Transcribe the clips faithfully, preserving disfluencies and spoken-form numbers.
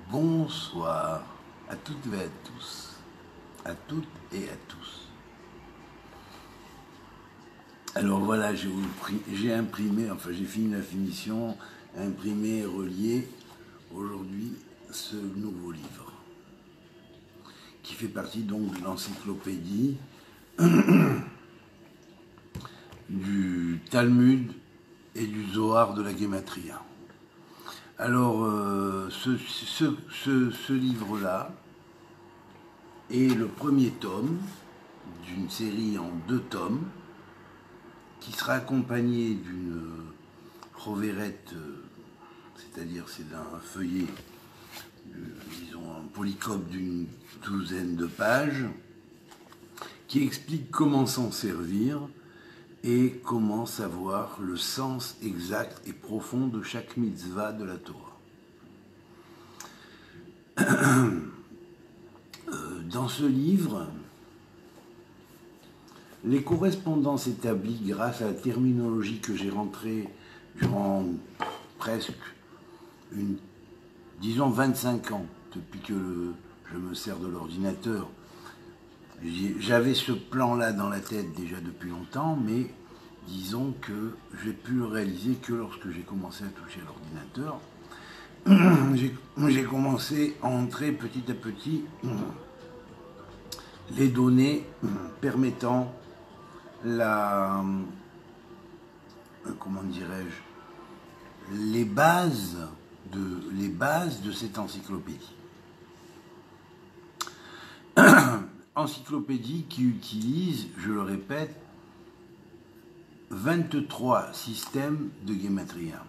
Bonsoir à toutes et à tous, à toutes et à tous. Alors voilà, j'ai imprimé, enfin j'ai fini la finition, imprimé et relié aujourd'hui ce nouveau livre, qui fait partie donc de l'encyclopédie du Talmud et du Zohar de la Guématria. Alors, euh, ce, ce, ce, ce livre-là est le premier tome d'une série en deux tomes qui sera accompagné d'une roverette, c'est-à-dire c'est d'un feuillet, disons un polycope d'une douzaine de pages, qui explique comment s'en servir et comment savoir le sens exact et profond de chaque mitzvah de la Torah. Dans ce livre, les correspondances établies grâce à la terminologie que j'ai rentrée durant presque une, disons vingt-cinq ans, depuis que le, je me sers de l'ordinateur. J'avais ce plan-là dans la tête déjà depuis longtemps, mais disons que j'ai pu le réaliser que lorsque j'ai commencé à toucher l'ordinateur. J'ai commencé à entrer petit à petit les données permettant la, comment dirais-je, les bases de, les bases de cette encyclopédie. Encyclopédie qui utilise, je le répète, vingt-trois systèmes de Guématria.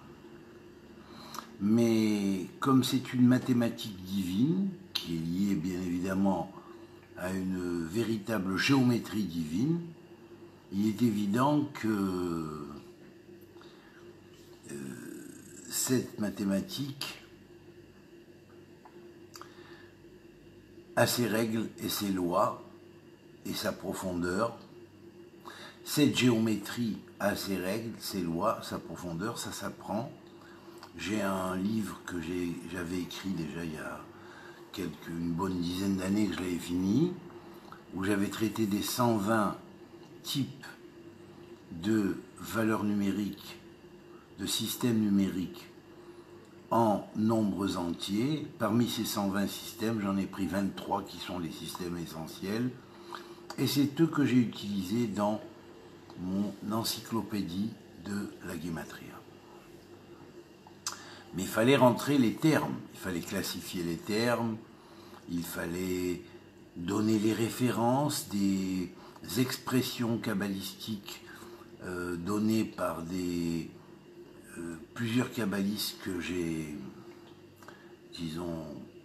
Mais comme c'est une mathématique divine, qui est liée bien évidemment à une véritable géométrie divine, il est évident que euh, cette mathématique a ses règles et ses lois et sa profondeur. Cette géométrie a ses règles, ses lois, sa profondeur, ça s'apprend. J'ai un livre que j'avais écrit déjà il y a quelques, une bonne dizaine d'années que je l'avais fini, où j'avais traité des cent vingt types de valeurs numériques, de systèmes numériques en nombres entiers. Parmi ces cent vingt systèmes, j'en ai pris vingt-trois qui sont les systèmes essentiels, et c'est eux que j'ai utilisés dans mon encyclopédie de la Guématria. Mais il fallait rentrer les termes, il fallait classifier les termes, il fallait donner les références des expressions kabbalistiques euh, données par des, euh, plusieurs kabbalistes que j'ai, disons,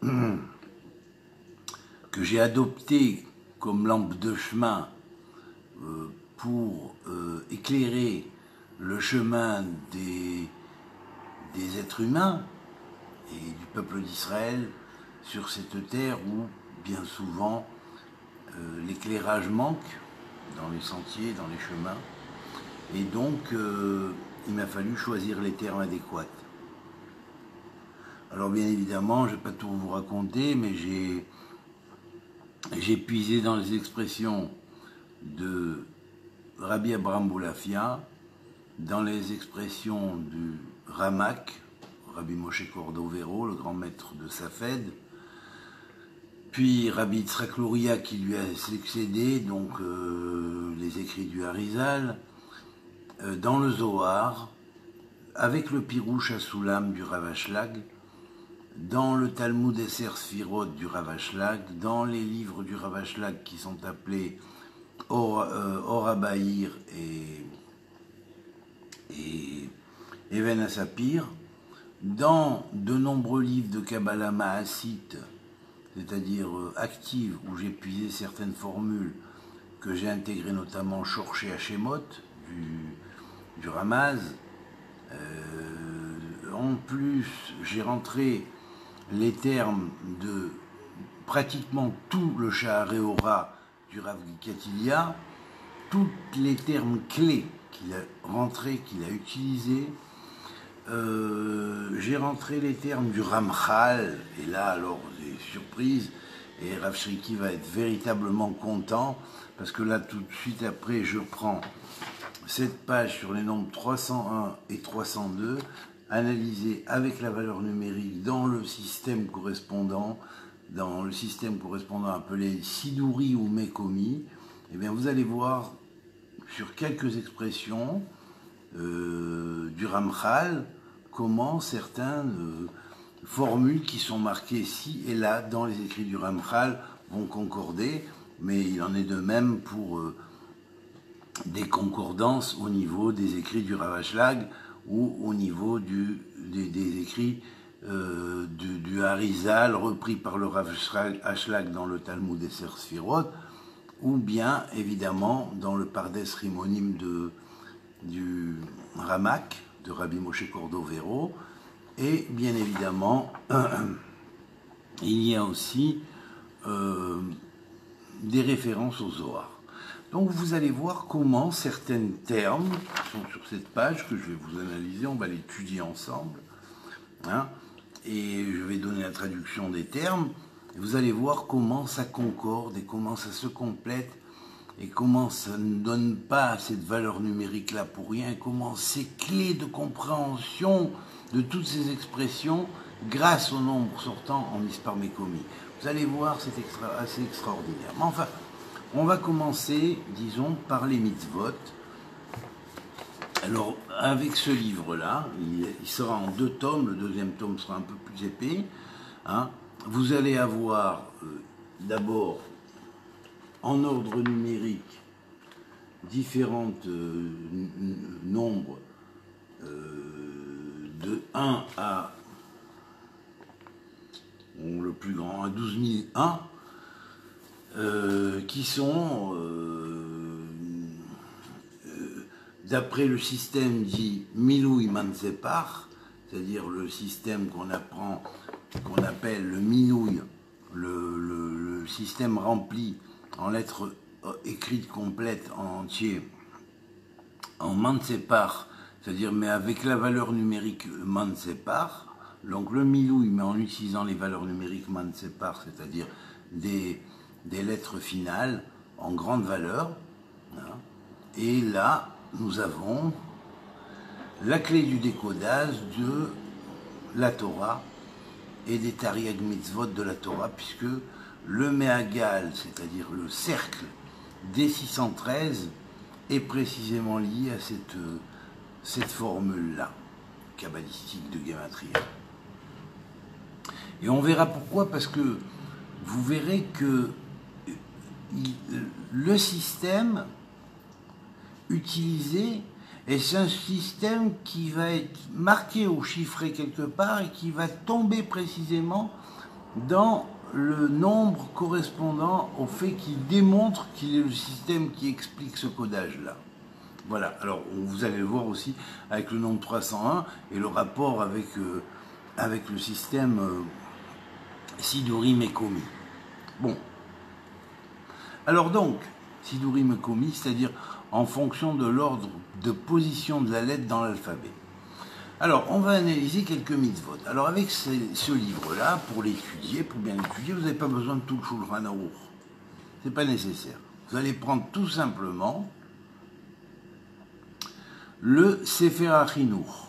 que j'ai adopté comme lampe de chemin euh, pour euh, éclairer le chemin des, des êtres humains et du peuple d'Israël sur cette terre où, bien souvent, euh, l'éclairage manque dans les sentiers, dans les chemins. Et donc, euh, il m'a fallu choisir les termes adéquats. Alors, bien évidemment, je ne vais pas tout vous raconter, mais j'ai j'ai puisé dans les expressions de Rabbi Abraham Boulafia, dans les expressions du Ramak, Rabbi Moshe Cordovero, le grand maître de Safed, puis Rabbi Yitzhak Luria qui lui a succédé, donc euh, les écrits du Harizal, euh, dans le Zohar, avec le Pirouche Hasulam du Rav Ashlag, dans le Talmud Esser Sfirot du Rav Ashlag, dans les livres du Rav Ashlag qui sont appelés Or, euh, Or Abaïr et, et Even Asapir, dans de nombreux livres de Kabbalah Mahassite, c'est-à-dire euh, active, où j'ai puisé certaines formules que j'ai intégrées, notamment Shorché Hashemot du, du Ramaz. Euh, en plus, j'ai rentré les termes de pratiquement tout le Shaharéora du Rav Gikatilia, tous les termes clés qu'il a rentrés, qu'il a utilisés. Euh, j'ai rentré les termes du Ramchal, et là alors des surprises, et Rav Shriki va être véritablement content, parce que là tout de suite après je prends cette page sur les nombres trois cent un et trois cent deux, analysée avec la valeur numérique dans le système correspondant, dans le système correspondant appelé Siduri ou Mekomi. Et bien vous allez voir sur quelques expressions euh, du Ramchal, comment certaines euh, formules qui sont marquées ci et là dans les écrits du Ramchal vont concorder, mais il en est de même pour euh, des concordances au niveau des écrits du Rav Ashlag ou au niveau du, des, des écrits euh, du, du Harizal repris par le Rav Ashlag dans le Talmud des Sefirot, ou bien évidemment dans le Pardes Rimonim de, du Ramak de Rabbi Moshe Cordovero, et bien évidemment euh, il y a aussi euh, des références au Zohar. Donc vous allez voir comment certains termes qui sont sur cette page, que je vais vous analyser, on va l'étudier ensemble, hein, et je vais donner la traduction des termes, et vous allez voir comment ça concorde et comment ça se complète, et comment ça ne donne pas cette valeur numérique-là pour rien, et comment ces clés de compréhension de toutes ces expressions, grâce au nombre sortant en Mispar Mekomi. Vous allez voir, c'est extra, assez extraordinaire. Mais enfin, on va commencer, disons, par les mitzvot. Alors, avec ce livre-là, il, il sera en deux tomes, le deuxième tome sera un peu plus épais, hein. Vous allez avoir euh, d'abord, en ordre numérique, différents euh, nombres euh, de un à, bon, le plus grand, à douze mille un, euh, qui sont, euh, euh, d'après le système dit Milou Mansepar, c'est-à-dire le système qu'on apprend, qu'on appelle le Minouille, le, le, le système rempli en lettres écrites complètes en entier, en Mansepar, c'est-à-dire mais avec la valeur numérique Mansepar, donc le Milouï, mais en utilisant les valeurs numériques Mansepar, c'est-à-dire des, des lettres finales en grande valeur, hein. Et là, nous avons la clé du décodage de la Torah et des Tariag Mitzvot de la Torah, puisque le Mehagal, c'est-à-dire le cercle des six cent treize, est précisément lié à cette, cette formule-là, kabbalistique de Gematria. Et on verra pourquoi, parce que vous verrez que le système utilisé est un système qui va être marqué ou chiffré quelque part et qui va tomber précisément dans le nombre correspondant au fait qu'il démontre qu'il est le système qui explique ce codage-là. Voilà, alors vous allez le voir aussi avec le nombre trois cent un et le rapport avec, euh, avec le système euh, Siduri Mekomi. Bon. Alors donc, Siduri Mekomi, c'est-à-dire en fonction de l'ordre de position de la lettre dans l'alphabet. Alors, on va analyser quelques mitzvot. Alors, avec ce, ce livre-là, pour l'étudier, pour bien l'étudier, vous n'avez pas besoin de tout le Shulchan Aruch. Ce n'est pas nécessaire. Vous allez prendre tout simplement le Sefer HaChinuch,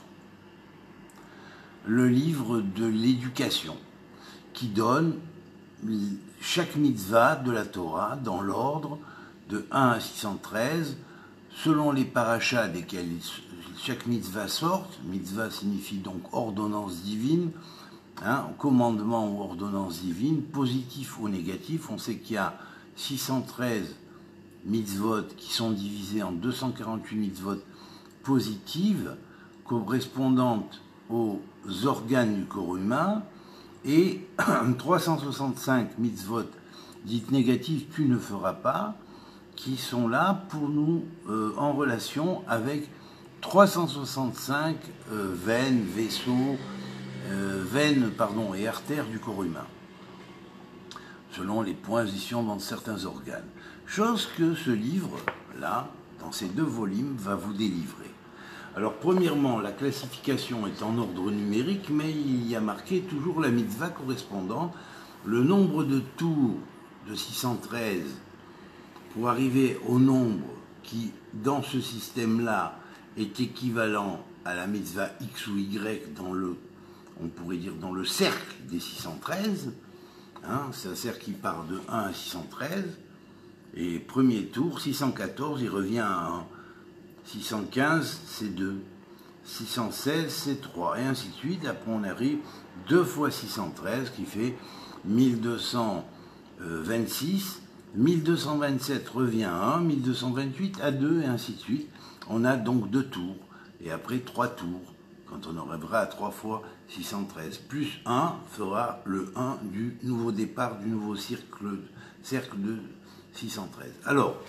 le livre de l'éducation, qui donne chaque mitzvah de la Torah dans l'ordre de un à six cent treize, selon les parachas desquels chaque mitzvah sort. Mitzvah signifie donc ordonnance divine, hein, commandement ou ordonnance divine, positif ou négatif. On sait qu'il y a six cent treize mitzvot qui sont divisés en deux cent quarante-huit mitzvot positives, correspondantes aux organes du corps humain, et trois cent soixante-cinq mitzvot dites négatives, tu ne feras pas, qui sont là pour nous euh, en relation avec trois cent soixante-cinq euh, veines, vaisseaux, euh, veines pardon, et artères du corps humain, selon les positions dans certains organes. Chose que ce livre-là, dans ces deux volumes, va vous délivrer. Alors, premièrement, la classification est en ordre numérique, mais il y a marqué toujours la mitzvah correspondant. Le nombre de tours de six cent treize pour arriver au nombre qui, dans ce système-là, est équivalent à la mitzvah X ou Y dans le, on pourrait dire, dans le cercle des six cent treize. Hein, c'est un cercle qui part de un à six cent treize. Et premier tour, six cent quatorze, il revient à un. six cent quinze, c'est deux. six cent seize, c'est trois. Et ainsi de suite. Après, on arrive deux fois six cent treize, qui fait mille deux cent vingt-six. mille deux cent vingt-sept revient à un. mille deux cent vingt-huit à deux, et ainsi de suite. On a donc deux tours. Et après, trois tours. Quand on arrivera à trois fois six cent treize. Plus un fera le un du nouveau départ, du nouveau cercle, cercle de six cent treize. Alors,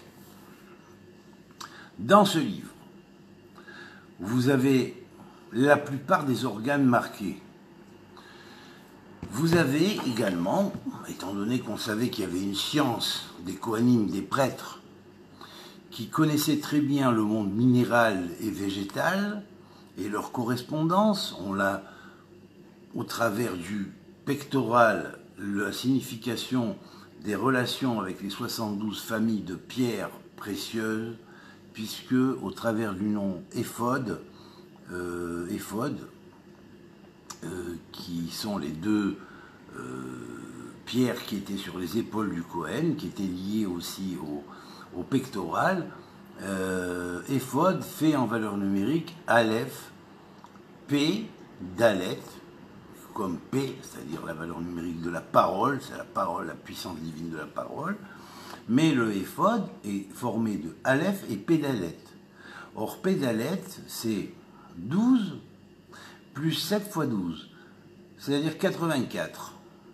dans ce livre, vous avez la plupart des organes marqués. Vous avez également, étant donné qu'on savait qu'il y avait une science des Kohanim, des prêtres, qui connaissaient très bien le monde minéral et végétal et leur correspondance, on l'a au travers du pectoral, la signification des relations avec les soixante-douze familles de pierres précieuses, puisque au travers du nom éphod, euh, éphod euh, qui sont les deux euh, pierres qui étaient sur les épaules du Kohen, qui étaient liées aussi au, au pectoral, euh, éphod fait en valeur numérique Aleph, P, Dalet, comme P, c'est-à-dire la valeur numérique de la parole, c'est la parole, la puissance divine de la parole, mais le éphod est formé de Aleph et Pédalet. Or, Pédalet, c'est douze plus sept fois douze, c'est-à-dire quatre-vingt-quatre.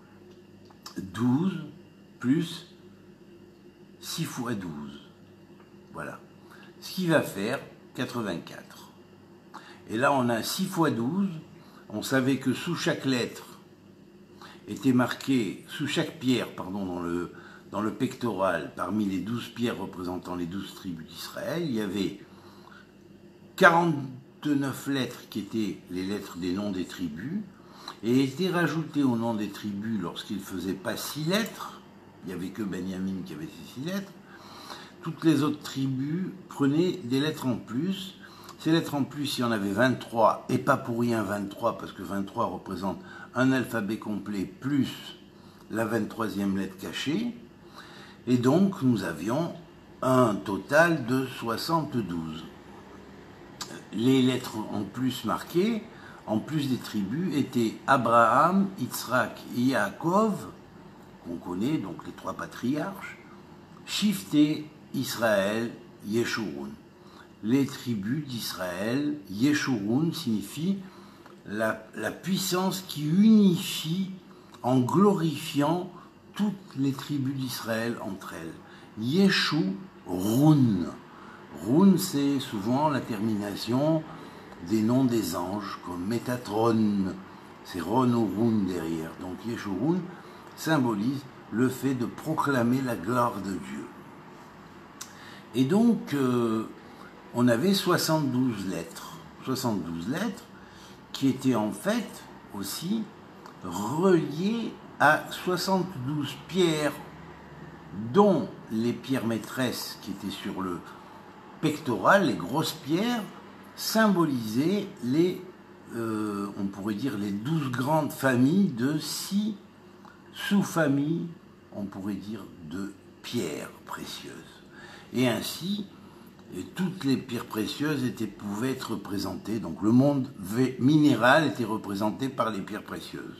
douze plus six fois douze. Voilà. Ce qui va faire quatre-vingt-quatre. Et là, on a six fois douze. On savait que sous chaque lettre était marqué, sous chaque pierre, pardon, dans le, dans le pectoral, parmi les douze pierres représentant les douze tribus d'Israël, il y avait quarante-neuf lettres qui étaient les lettres des noms des tribus, et étaient rajoutées au nom des tribus lorsqu'il ne faisait pas six lettres, il n'y avait que Benjamin qui avait ces six lettres, toutes les autres tribus prenaient des lettres en plus. Ces lettres en plus, il y en avait vingt-trois, et pas pour rien vingt-trois, parce que vingt-trois représente un alphabet complet plus la vingt-troisième lettre cachée, et donc nous avions un total de soixante-douze. Les lettres en plus marquées, en plus des tribus, étaient Abraham, Yitzhak et Yaakov, qu'on connaît, donc les trois patriarches, Shifté, Israël, Yeshurun. Les tribus d'Israël, Yeshurun signifie la, la puissance qui unifie en glorifiant toutes les tribus d'Israël entre elles. Yeshurun. Run, c'est souvent la termination des noms des anges, comme Métatron, c'est Ron ou Run derrière. Donc Yeshurun symbolise le fait de proclamer la gloire de Dieu. Et donc, euh, on avait soixante-douze lettres, soixante-douze lettres qui étaient en fait aussi reliées à soixante-douze pierres, dont les pierres maîtresses qui étaient sur le pectoral, les grosses pierres, symbolisaient les, euh, on pourrait dire, les douze grandes familles de six sous-familles, on pourrait dire, de pierres précieuses. Et ainsi, et toutes les pierres précieuses étaient, pouvaient être représentées. Donc le monde minéral était représenté par les pierres précieuses.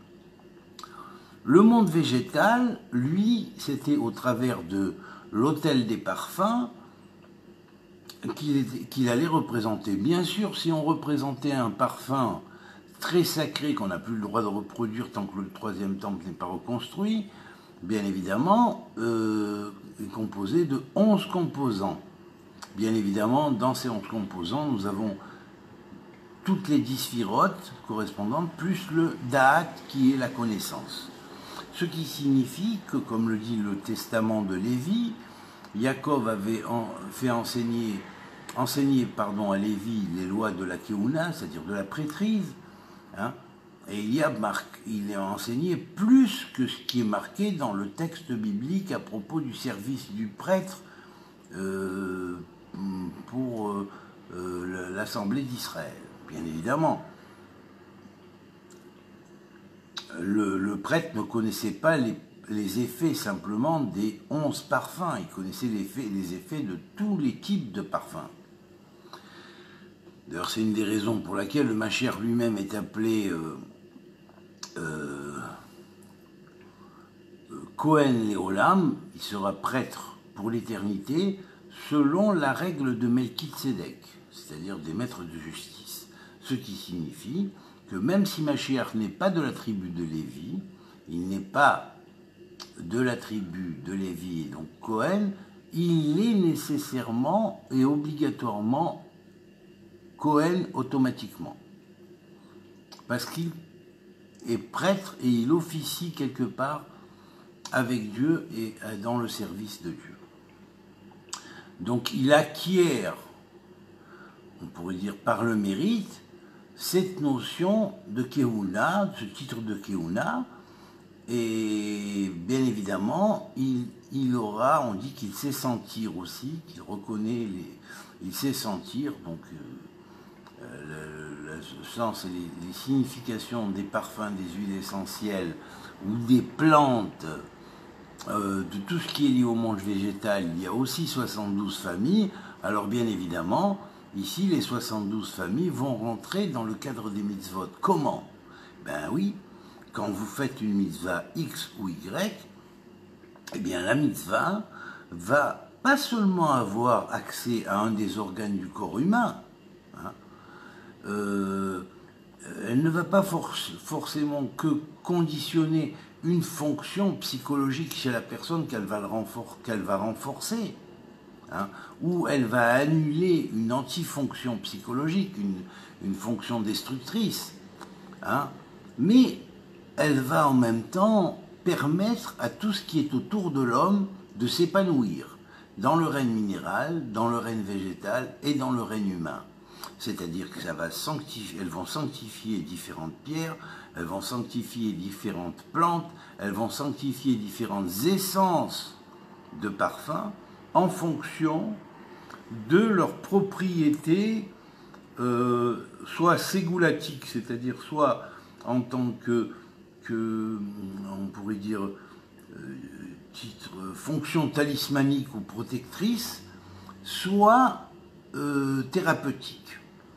Le monde végétal, lui, c'était au travers de l'autel des parfums qu'il qu'il allait représenter. Bien sûr, si on représentait un parfum très sacré qu'on n'a plus le droit de reproduire tant que le troisième temple n'est pas reconstruit, bien évidemment, euh, est composé de onze composants. Bien évidemment, dans ces onze composants, nous avons toutes les dix sphirotes correspondantes, plus le Da'at qui est la connaissance. Ce qui signifie que, comme le dit le testament de Lévi, Yaakov avait en, fait enseigner enseigné pardon, à Lévi les lois de la Keuna, c'est-à-dire de la prêtrise, hein, et il y a marqué, il est enseigné plus que ce qui est marqué dans le texte biblique à propos du service du prêtre euh, pour euh, euh, l'Assemblée d'Israël. Bien évidemment, le, le prêtre ne connaissait pas les, les effets simplement des onze parfums, il connaissait les effets, les effets de tous les types de parfums. D'ailleurs, c'est une des raisons pour laquelle le Mashiach lui-même est appelé euh, euh, Kohen Léolam, il sera prêtre pour l'éternité, selon la règle de Melchizedek, c'est-à-dire des maîtres de justice. Ce qui signifie que même si Mashiach n'est pas de la tribu de Lévi, il n'est pas de la tribu de Lévi et donc Kohen, il est nécessairement et obligatoirement Kohen automatiquement. Parce qu'il est prêtre et il officie quelque part avec Dieu et dans le service de Dieu. Donc il acquiert, on pourrait dire par le mérite, cette notion de Keuna, ce titre de Keuna, et bien évidemment, il, il aura, on dit qu'il sait sentir aussi, qu'il reconnaît, les, il sait sentir, donc euh, le, le sens et les, les significations des parfums, des huiles essentielles ou des plantes, euh, de tout ce qui est lié au monde végétal. Il y a aussi soixante-douze familles, alors bien évidemment, ici, les soixante-douze familles vont rentrer dans le cadre des mitzvot. Comment? Ben oui, quand vous faites une mitzvah X ou Y, eh bien la mitzvah va pas seulement avoir accès à un des organes du corps humain, hein, euh, elle ne va pas forc- forcément que conditionner une fonction psychologique chez la personne qu'elle va, renfor- qu'elle va renforcer. Hein, où elle va annuler une antifonction psychologique, une, une fonction destructrice, hein, mais elle va en même temps permettre à tout ce qui est autour de l'homme de s'épanouir dans le règne minéral, dans le règne végétal et dans le règne humain. C'est-à-dire que ça va sanctifier, elles vont sanctifier différentes pierres, elles vont sanctifier différentes plantes, elles vont sanctifier différentes essences de parfums, en fonction de leurs propriétés, euh, soit ségulatiques, c'est-à-dire soit en tant que, que on pourrait dire, euh, titre, fonction talismanique ou protectrice, soit euh, thérapeutique.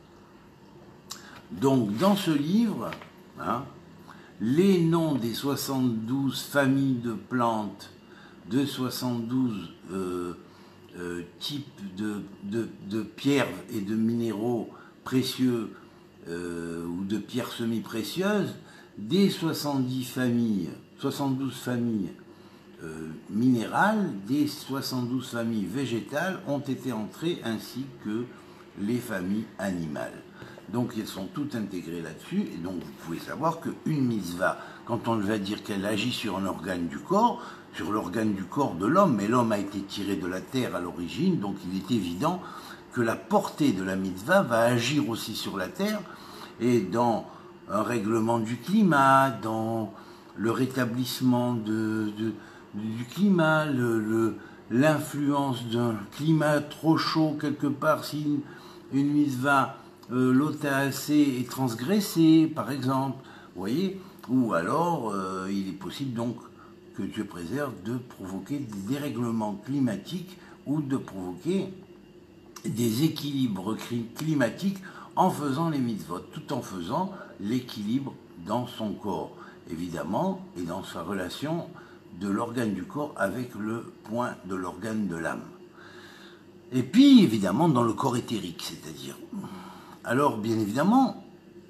Donc dans ce livre, hein, les noms des soixante-douze familles de plantes, de soixante-douze euh, Euh, types de, de, de pierres et de minéraux précieux euh, ou de pierres semi-précieuses, des soixante-dix familles, soixante-douze familles euh, minérales, des soixante-douze familles végétales ont été entrées ainsi que les familles animales. Donc elles sont toutes intégrées là-dessus, et donc vous pouvez savoir qu'une mitzvah, quand on va dire qu'elle agit sur un organe du corps, sur l'organe du corps de l'homme, mais l'homme a été tiré de la terre à l'origine, donc il est évident que la portée de la mitzvah va agir aussi sur la terre, et dans un règlement du climat, dans le rétablissement de, de, du climat, le, le, l'influence d'un climat trop chaud quelque part, si une, une mitzvah euh, l'otaacée est transgressée, par exemple, vous voyez, ou alors euh, il est possible donc que Dieu préserve de provoquer des dérèglements climatiques ou de provoquer des équilibres climatiques en faisant les mitzvot, tout en faisant l'équilibre dans son corps, évidemment, et dans sa relation de l'organe du corps avec le point de l'organe de l'âme. Et puis, évidemment, dans le corps éthérique, c'est-à-dire... Alors, bien évidemment,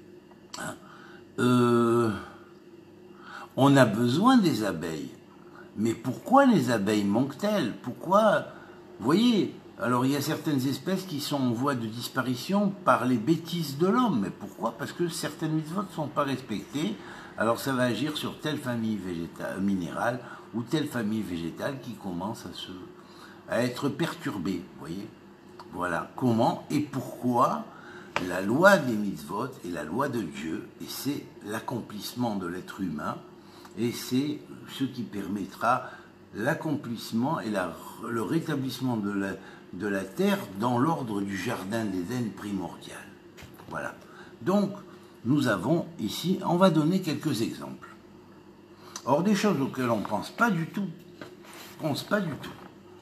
euh, on a besoin des abeilles. Mais pourquoi les abeilles manquent-elles? Pourquoi, vous voyez, alors il y a certaines espèces qui sont en voie de disparition par les bêtises de l'homme. Mais pourquoi? Parce que certaines mitzvot ne sont pas respectées. Alors ça va agir sur telle famille végétale, minérale ou telle famille végétale qui commence à, se, à être perturbée, vous voyez. Voilà comment et pourquoi la loi des mitzvot est la loi de Dieu, et c'est l'accomplissement de l'être humain, et c'est ce qui permettra l'accomplissement et la, le rétablissement de la, de la terre dans l'ordre du jardin d'Éden primordial. Voilà. Donc, nous avons ici, on va donner quelques exemples. Or, des choses auxquelles on ne pense pas du tout. On ne pense pas du tout.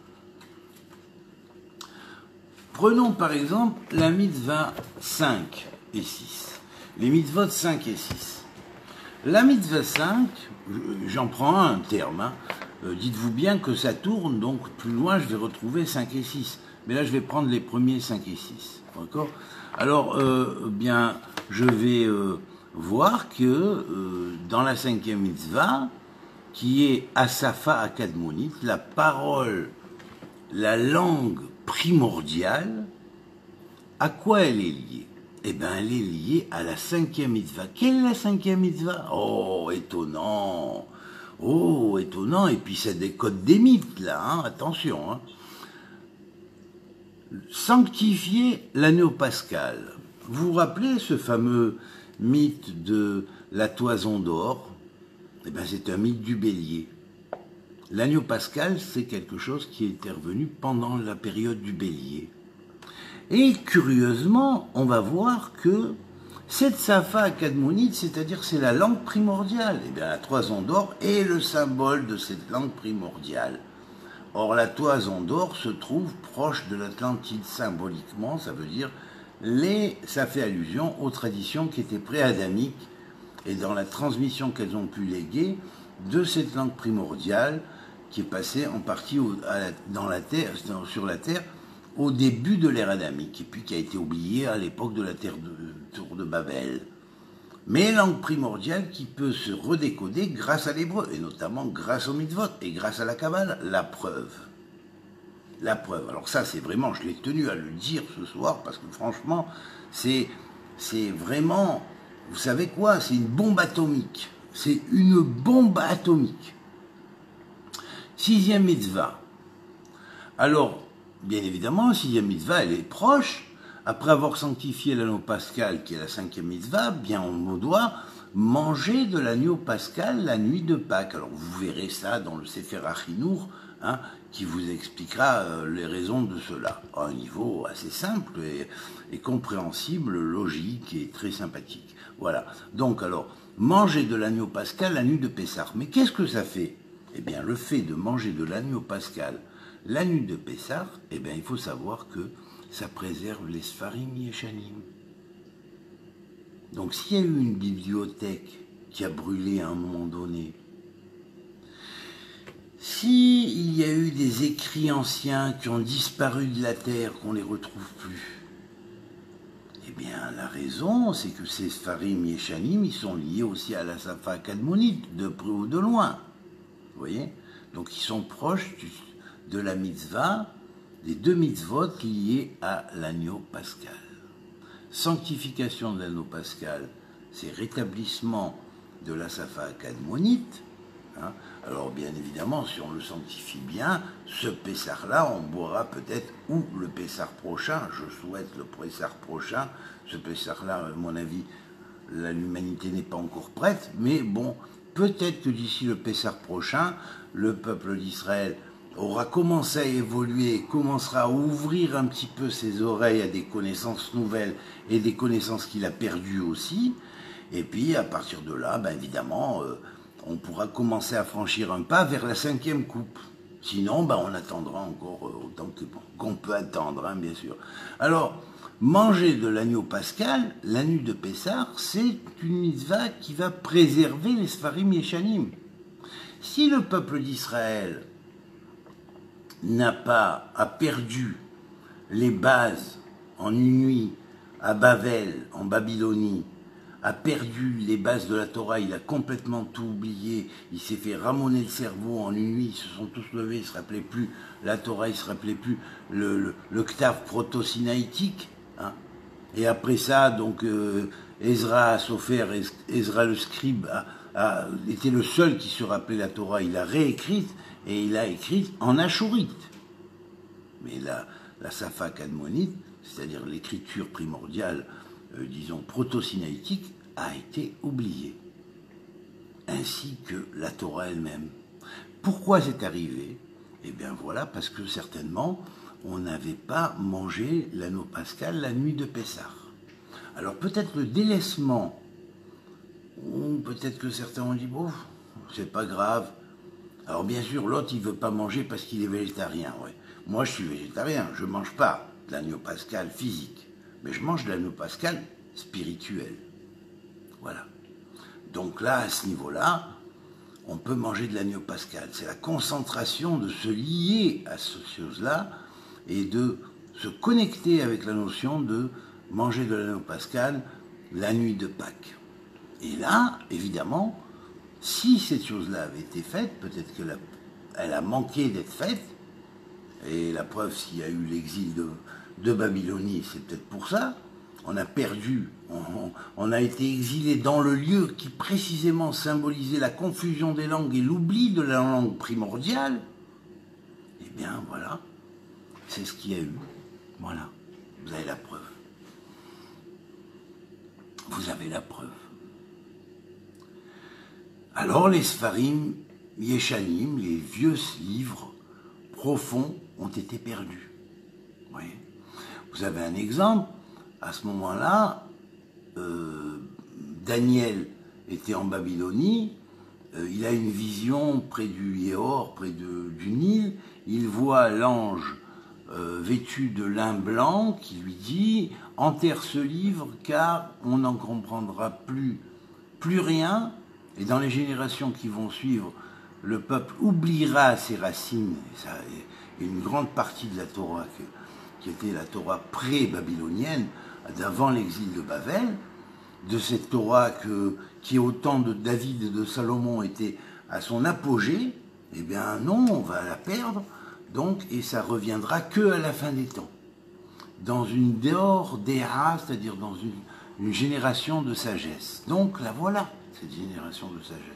Prenons par exemple la mitzvah cinq et six. Les mitzvot cinq et six. La mitzvah cinq, j'en prends un terme, hein. Euh, dites-vous bien que ça tourne, donc plus loin je vais retrouver cinq et six. Mais là je vais prendre les premiers cinq et six. D'accord ? Alors, euh, bien, je vais euh, voir que euh, dans la cinquième mitzvah, qui est Asafa Akadmonit, la parole, la langue primordiale, à quoi elle est liée? Eh bien, elle est liée à la cinquième mitzvah. Quelle est la cinquième mitzvah? Oh, étonnant! Oh, étonnant! Et puis, ça décode des mythes, là, hein, attention. Hein. Sanctifier l'anneau pascal. Vous vous rappelez ce fameux mythe de la toison d'or? Eh bien, c'est un mythe du bélier. L'agneau pascal, c'est quelque chose qui est intervenu pendant la période du bélier. Et curieusement, on va voir que cette Safa Akadmonite, c'est-à-dire c'est la langue primordiale. Eh bien, la toison d'or est le symbole de cette langue primordiale. Or, la toison d'or se trouve proche de l'Atlantide symboliquement, ça veut dire, les, ça fait allusion aux traditions qui étaient pré-adamiques et dans la transmission qu'elles ont pu léguer de cette langue primordiale qui est passée en partie au, à la, dans la terre, dans, sur la terre au début de l'ère adamique, et puis qui a été oubliée à l'époque de la terre de, tour de Babel. Mais langue primordiale qui peut se redécoder grâce à l'hébreu, et notamment grâce au mitzvot, et grâce à la Kabbale, la preuve. La preuve. Alors ça, c'est vraiment, je l'ai tenu à le dire ce soir, parce que franchement, c'est, c'est vraiment, vous savez quoi, c'est une bombe atomique. C'est une bombe atomique. Sixième mitzvah. Alors, bien évidemment, sixième mitzvah, elle est proche. Après avoir sanctifié l'anneau pascal, qui est la cinquième mitzvah, bien on doit manger de l'agneau pascal la nuit de Pâques. Alors vous verrez ça dans le Sefer Achinour, hein, qui vous expliquera euh, les raisons de cela. À un niveau assez simple et, et compréhensible, logique et très sympathique. Voilà. Donc alors, manger de l'agneau pascal la nuit de Pessah. Mais qu'est-ce que ça fait? Eh bien, le fait de manger de l'agneau pascal la nuit de Pessah, eh bien, il faut savoir que ça préserve les Sfarim Yeshanim. Donc, s'il y a eu une bibliothèque qui a brûlé à un moment donné, s'il y a eu des écrits anciens qui ont disparu de la terre, qu'on ne les retrouve plus, eh bien, la raison, c'est que ces Sfarim Yeshanim, ils sont liés aussi à la Safa Akadmonite, de près ou de loin. Vous voyez? Donc, ils sont proches du, de la mitzvah, des deux mitzvot liés à l'agneau pascal. Sanctification de l'anneau pascal, c'est rétablissement de la Safa Akadmonite. Hein. Alors, bien évidemment, si on le sanctifie bien, ce Pessah-là, on boira peut-être, ou le Pessah prochain, je souhaite le Pessah prochain, ce Pessah-là, à mon avis, l'humanité n'est pas encore prête, mais bon, peut-être que d'ici le Pessah prochain, le peuple d'Israël aura commencé à évoluer, commencera à ouvrir un petit peu ses oreilles à des connaissances nouvelles et des connaissances qu'il a perdues aussi. Et puis, à partir de là, ben évidemment, euh, on pourra commencer à franchir un pas vers la cinquième coupe. Sinon, ben, on attendra encore euh, autant que bon, qu'on peut attendre, hein, bien sûr. Alors, manger de l'agneau pascal, la nuit de Pessah, c'est une mitzvah qui va préserver les Sfarim Yeshanim. Si le peuple d'Israël n'a pas, a perdu les bases en une nuit à Babel, en Babylonie, a perdu les bases de la Torah, il a complètement tout oublié, il s'est fait ramoner le cerveau en une nuit, ils se sont tous levés, ils ne se rappelaient plus la Torah, ils ne se rappelaient plus le, le, le Ktav proto-sinaïtique, hein. Et après ça, donc, euh, Ezra Sofer, Ezra le scribe, a, a, était le seul qui se rappelait la Torah, il a réécrite, et il a écrit en achourite. Mais là, la Safa cadmonite, c'est-à-dire l'écriture primordiale, euh, disons proto-sinaïtique, a été oubliée, ainsi que la Torah elle-même. Pourquoi c'est arrivé? Eh bien voilà, parce que certainement, on n'avait pas mangé l'anneau pascal la nuit de Pessah. Alors peut-être le délaissement, ou peut-être que certains ont dit, bon, c'est pas grave. Alors bien sûr, l'autre, il veut pas manger parce qu'il est végétarien. Ouais. Moi, je suis végétarien, je mange pas de l'agneau pascal physique, mais je mange de l'agneau pascal spirituel. Voilà. Donc là, à ce niveau-là, on peut manger de l'agneau pascal. C'est la concentration de se lier à cette chose-là et de se connecter avec la notion de manger de l'agneau pascal la nuit de Pâques. Et là, évidemment, si cette chose-là avait été faite, peut-être qu'elle a manqué d'être faite, et la preuve, s'il y a eu l'exil de, de Babylonie, c'est peut-être pour ça. On a perdu, on, on a été exilé dans le lieu qui précisément symbolisait la confusion des langues et l'oubli de la langue primordiale. Eh bien, voilà, c'est ce qu'il y a eu. Voilà, vous avez la preuve. Vous avez la preuve. Alors les Sfarim Yeshanim, les vieux livres profonds, ont été perdus. Vous voyez ? Vous avez un exemple, à ce moment-là, euh, Daniel était en Babylonie, euh, il a une vision près du Yéhor, près de, du Nil, il voit l'ange euh, vêtu de lin blanc qui lui dit « Enterre ce livre car on n'en comprendra plus, plus rien ». Et dans les générations qui vont suivre, le peuple oubliera ses racines, et, ça, et une grande partie de la Torah, qui était la Torah pré-babylonienne, d'avant l'exil de Babel, de cette Torah que, qui au temps de David et de Salomon était à son apogée, eh bien non, on va la perdre, donc, et ça reviendra que à la fin des temps, dans une dehors d'Era, c'est-à-dire dans une, une génération de sagesse. Donc la voilà, cette génération de sagesse.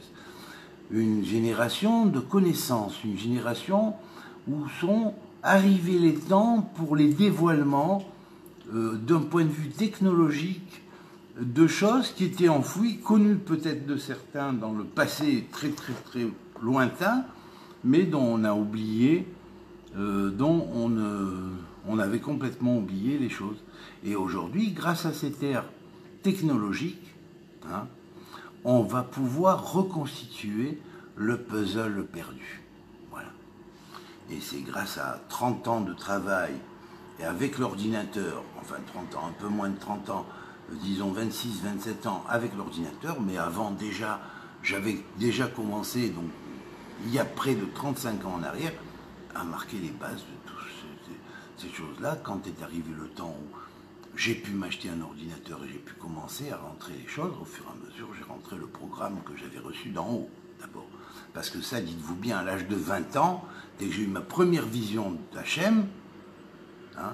Une génération de connaissances, une génération où sont arrivés les temps pour les dévoilements euh, d'un point de vue technologique de choses qui étaient enfouies, connues peut-être de certains dans le passé très très très lointain, mais dont on a oublié, euh, dont on, euh, on avait complètement oublié les choses. Et aujourd'hui, grâce à cette ère technologique, hein, on va pouvoir reconstituer le puzzle perdu. Voilà. Et c'est grâce à trente ans de travail, et avec l'ordinateur, enfin trente ans, un peu moins de trente ans, disons vingt-six, vingt-sept ans avec l'ordinateur, mais avant déjà, j'avais déjà commencé, donc il y a près de trente-cinq ans en arrière, à marquer les bases de toutes ces, ces choses-là, quand est arrivé le temps où j'ai pu m'acheter un ordinateur et j'ai pu commencer à rentrer les choses. Au fur et à mesure, j'ai rentré le programme que j'avais reçu d'en haut, d'abord. Parce que ça, dites-vous bien, à l'âge de vingt ans, dès que j'ai eu ma première vision d'Hachem, hein,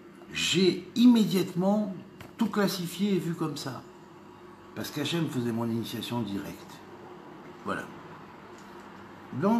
j'ai immédiatement tout classifié et vu comme ça. Parce qu'Hachem faisait mon initiation directe. Voilà. Donc,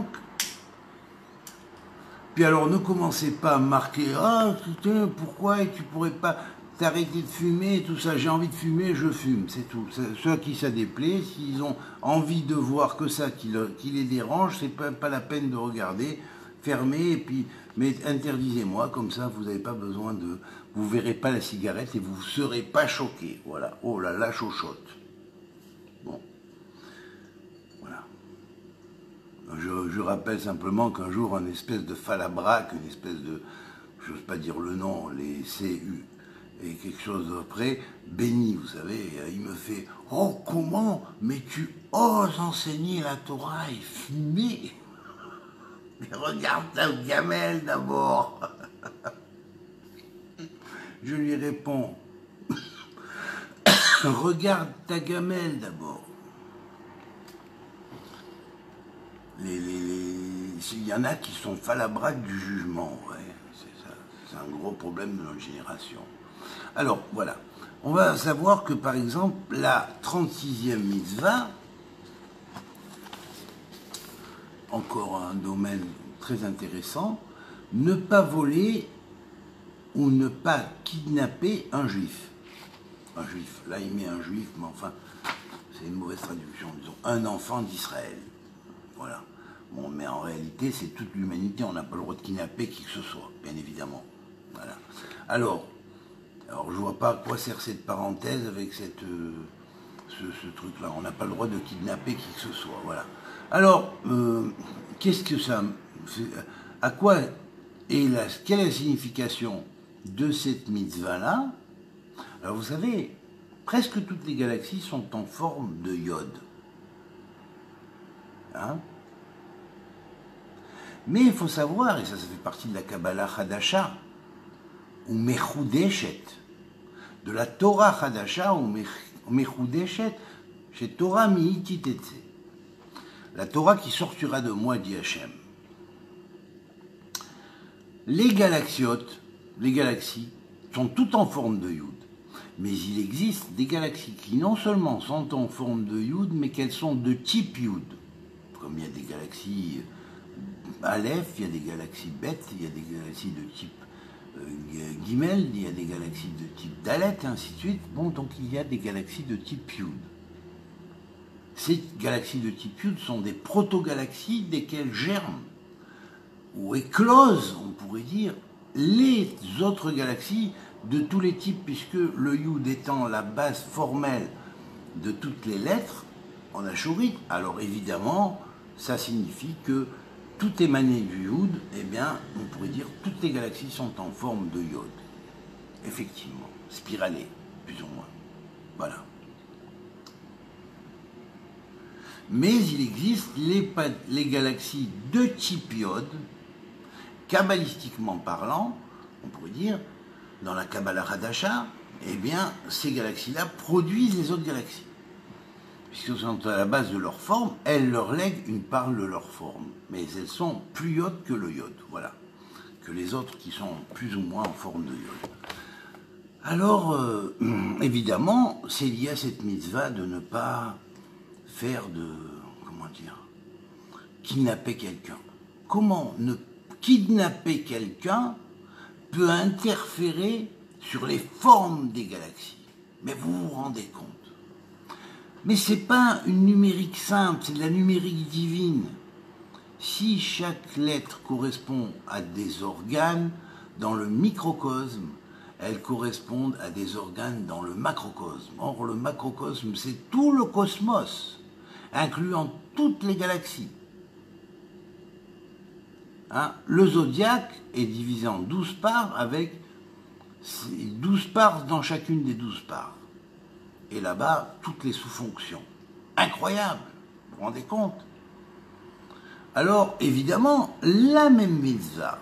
puis alors ne commencez pas à marquer « Ah, putain, pourquoi et tu pourrais pas t'arrêter de fumer ?» et tout ça. J'ai envie de fumer, je fume, c'est tout. Ceux à qui ça déplaît, s'ils ont envie de voir que ça qui, le, qui les dérange, c'est pas, pas la peine de regarder. Fermez et puis, mais interdisez-moi, comme ça vous n'avez pas besoin de... Vous verrez pas la cigarette et vous ne serez pas choqué. Voilà. Oh là là, chochotte. Bon. Voilà. Je, je rappelle simplement qu'un jour, un espèce de falabraque, une espèce de, je n'ose pas dire le nom, les C U, et quelque chose après, béni, vous savez, il me fait « Oh, comment? Mais tu oses enseigner la Torah et fumer ?» Mais regarde ta gamelle d'abord. Je lui réponds, regarde ta gamelle d'abord. Les, les, les... Il y en a qui sont falabraques du jugement, ouais, c'est ça. C'est un gros problème de notre génération. Alors, voilà. On va savoir que, par exemple, la trente-sixième mitzvah, encore un domaine très intéressant, ne pas voler ou ne pas kidnapper un juif. Un juif, là il met un juif, mais enfin, c'est une mauvaise traduction, disons, un enfant d'Israël. Voilà. Bon, mais en réalité, c'est toute l'humanité, on n'a pas le droit de kidnapper qui que ce soit, bien évidemment. Voilà. Alors, alors je vois pas à quoi sert cette parenthèse avec cette, euh, ce, ce truc-là. On n'a pas le droit de kidnapper qui que ce soit, voilà. Alors, euh, qu'est-ce que ça... À quoi est la... Quelle est la signification de cette mitzvah-là? Alors vous savez, presque toutes les galaxies sont en forme de iode. Hein? Mais il faut savoir, et ça, ça fait partie de la Kabbalah Hadasha, ou Mechudeshet, de la Torah Hadasha, ou Mechudeshet, chez Torah Mi'ititetse. La Torah qui sortira de moi, dit Hachem. Les galaxiotes, les galaxies, sont toutes en forme de Yud. Mais il existe des galaxies qui non seulement sont en forme de Yud, mais qu'elles sont de type Yud. Comme il y a des galaxies Aleph, il y a des galaxies Bet, il y a des galaxies de type euh, Gimel, il y a des galaxies de type Dalet, et ainsi de suite. Bon, donc il y a des galaxies de type Yud. Ces galaxies de type Yud sont des proto-galaxies desquelles germent, ou éclosent, on pourrait dire, les autres galaxies de tous les types, puisque le Yud étant la base formelle de toutes les lettres en achourite, alors évidemment, ça signifie que tout émané du Yud, eh bien, on pourrait dire toutes les galaxies sont en forme de Yod. Effectivement, spiralées, plus ou moins. Voilà. Mais il existe les, les galaxies de type Yod, kabbalistiquement parlant, on pourrait dire, dans la Kabbalah Hadasha, eh bien, ces galaxies-là produisent les autres galaxies. Puisqu'elles sont à la base de leur forme, elles leur lèguent une part de leur forme. Mais elles sont plus Yod que le Yod, voilà. Que les autres qui sont plus ou moins en forme de Yod. Alors, euh, évidemment, c'est lié à cette mitzvah de ne pas faire de, comment dire, kidnapper quelqu'un. Comment ne kidnapper quelqu'un peut interférer sur les formes des galaxies? Mais vous vous rendez compte? Mais ce n'est pas une numérique simple, c'est de la numérique divine. Si chaque lettre correspond à des organes dans le microcosme, elles correspondent à des organes dans le macrocosme. Or, le macrocosme, c'est tout le cosmos, incluant toutes les galaxies. Hein? Le zodiaque est divisé en douze parts avec douze parts dans chacune des douze parts. Et là-bas, toutes les sous-fonctions. Incroyable, vous vous rendez compte? Alors, évidemment, la même mitzvah,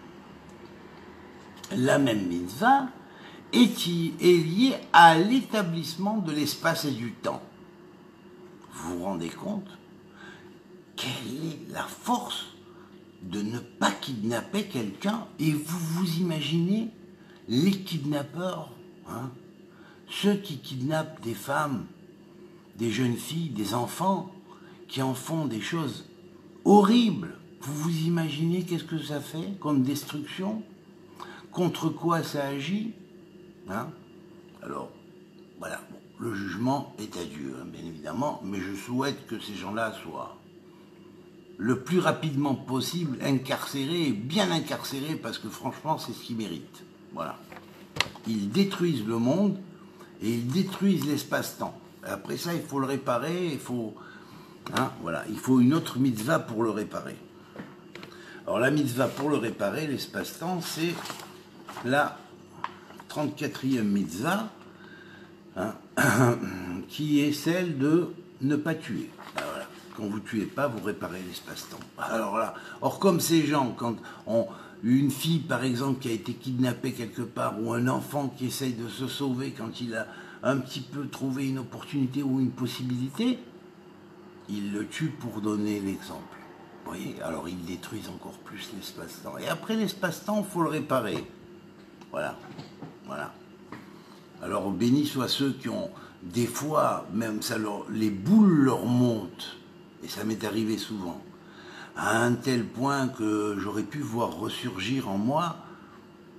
la même mitzvah est, est liée à l'établissement de l'espace et du temps. Vous vous rendez compte? Quelle est la force de ne pas kidnapper quelqu'un? Et vous vous imaginez les kidnappeurs, hein? Ceux qui kidnappent des femmes, des jeunes filles, des enfants, qui en font des choses horribles. Vous vous imaginez qu'est-ce que ça fait comme destruction? Contre quoi ça agit? Hein? Alors, voilà, bon, le jugement est à Dieu, hein, bien évidemment, mais je souhaite que ces gens-là soient le plus rapidement possible incarcérés, et bien incarcérés, parce que franchement, c'est ce qu'ils méritent. Voilà. Ils détruisent le monde, et ils détruisent l'espace-temps. Après ça, il faut le réparer, il faut, hein, voilà, il faut une autre mitzvah pour le réparer. Alors la mitzvah pour le réparer, l'espace-temps, c'est la trente-quatrième mitzvah, hein, qui est celle de ne pas tuer. Ben voilà. Quand vous ne tuez pas, vous réparez l'espace-temps. Alors là, or comme ces gens, quand on... Une fille, par exemple, qui a été kidnappée quelque part, ou un enfant qui essaye de se sauver quand il a un petit peu trouvé une opportunité ou une possibilité, il le tue pour donner l'exemple. Vous voyez? Alors ils détruisent encore plus l'espace-temps. Et après l'espace-temps, il faut le réparer. Voilà. Voilà. Alors béni soient ceux qui ont, des fois, même ça leur, les boules leur montent. Et ça m'est arrivé souvent. À un tel point que j'aurais pu voir ressurgir en moi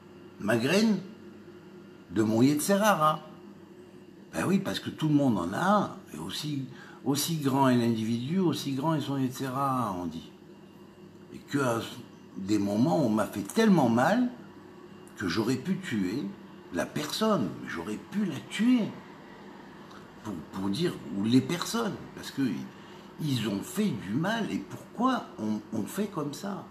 ma graine de mon Yetzerara. Ben oui, parce que tout le monde en a un, et aussi, aussi grand est l'individu, aussi grand est son Yetzerara, on dit. Et qu'à des moments, on m'a fait tellement mal que j'aurais pu tuer la personne, j'aurais pu la tuer, pour, pour dire, ou les personnes, parce que ils ont fait du mal, et pourquoi on, on fait comme ça?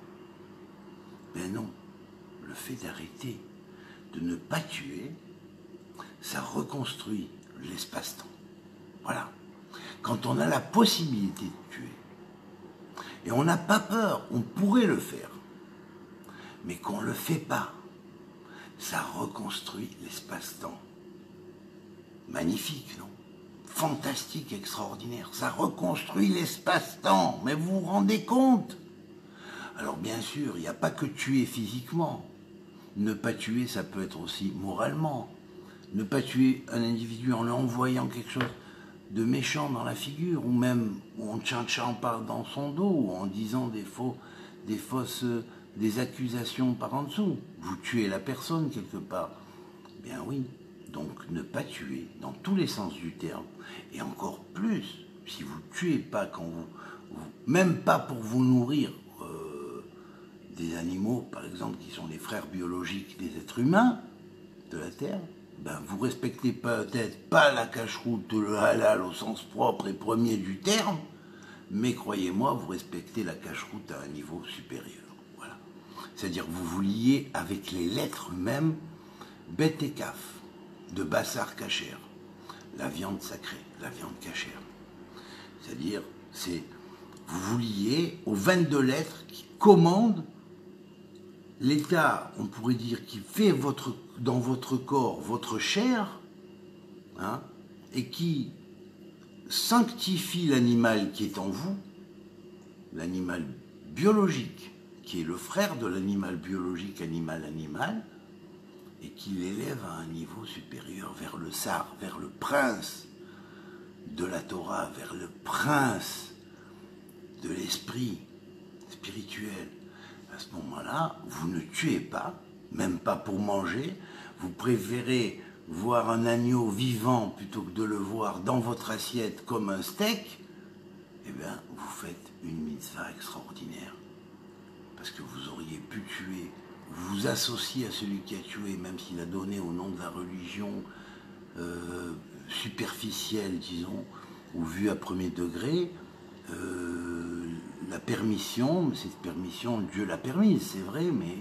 Ben non, le fait d'arrêter, de ne pas tuer, ça reconstruit l'espace-temps. Voilà. Quand on a la possibilité de tuer, et on n'a pas peur, on pourrait le faire, mais qu'on ne le fait pas, ça reconstruit l'espace-temps. Magnifique, non? Fantastique, extraordinaire. Ça reconstruit l'espace-temps. Mais vous vous rendez compte? Alors bien sûr, il n'y a pas que tuer physiquement. Ne pas tuer, ça peut être aussi moralement. Ne pas tuer un individu en lui envoyant quelque chose de méchant dans la figure, ou même en tchatchant par dans son dos, ou en disant des faux, des fausses, des accusations par en dessous. Vous tuez la personne quelque part. Bien oui. Donc ne pas tuer dans tous les sens du terme, et encore plus si vous ne tuez pas quand vous, vous, même pas pour vous nourrir euh, des animaux, par exemple, qui sont les frères biologiques des êtres humains de la Terre, ben vous respectez peut-être pas la cache-route, le halal au sens propre et premier du terme, mais croyez-moi, vous respectez la cache-route à un niveau supérieur. Voilà. C'est-à-dire que vous vous liez avec les lettres mêmes, bet et kaf, de Bassar Kacher, la viande sacrée, la viande cachère. C'est-à-dire, c'est vous vous liez aux vingt-deux lettres qui commandent l'état, on pourrait dire, qui fait votre, dans votre corps votre chair, hein, et qui sanctifie l'animal qui est en vous, l'animal biologique, qui est le frère de l'animal biologique, animal-animal, et qui l'élève à un niveau supérieur vers le Sar, vers le prince de la Torah, vers le prince de l'esprit spirituel. À ce moment-là, vous ne tuez pas, même pas pour manger, vous préférez voir un agneau vivant plutôt que de le voir dans votre assiette comme un steak, eh bien, vous faites une mitzvah extraordinaire. Parce que vous auriez pu tuer, vous vous associez à celui qui a tué, même s'il a donné au nom de la religion euh, superficielle, disons, ou vue à premier degré, euh, la permission, mais cette permission, Dieu l'a permise, c'est vrai, mais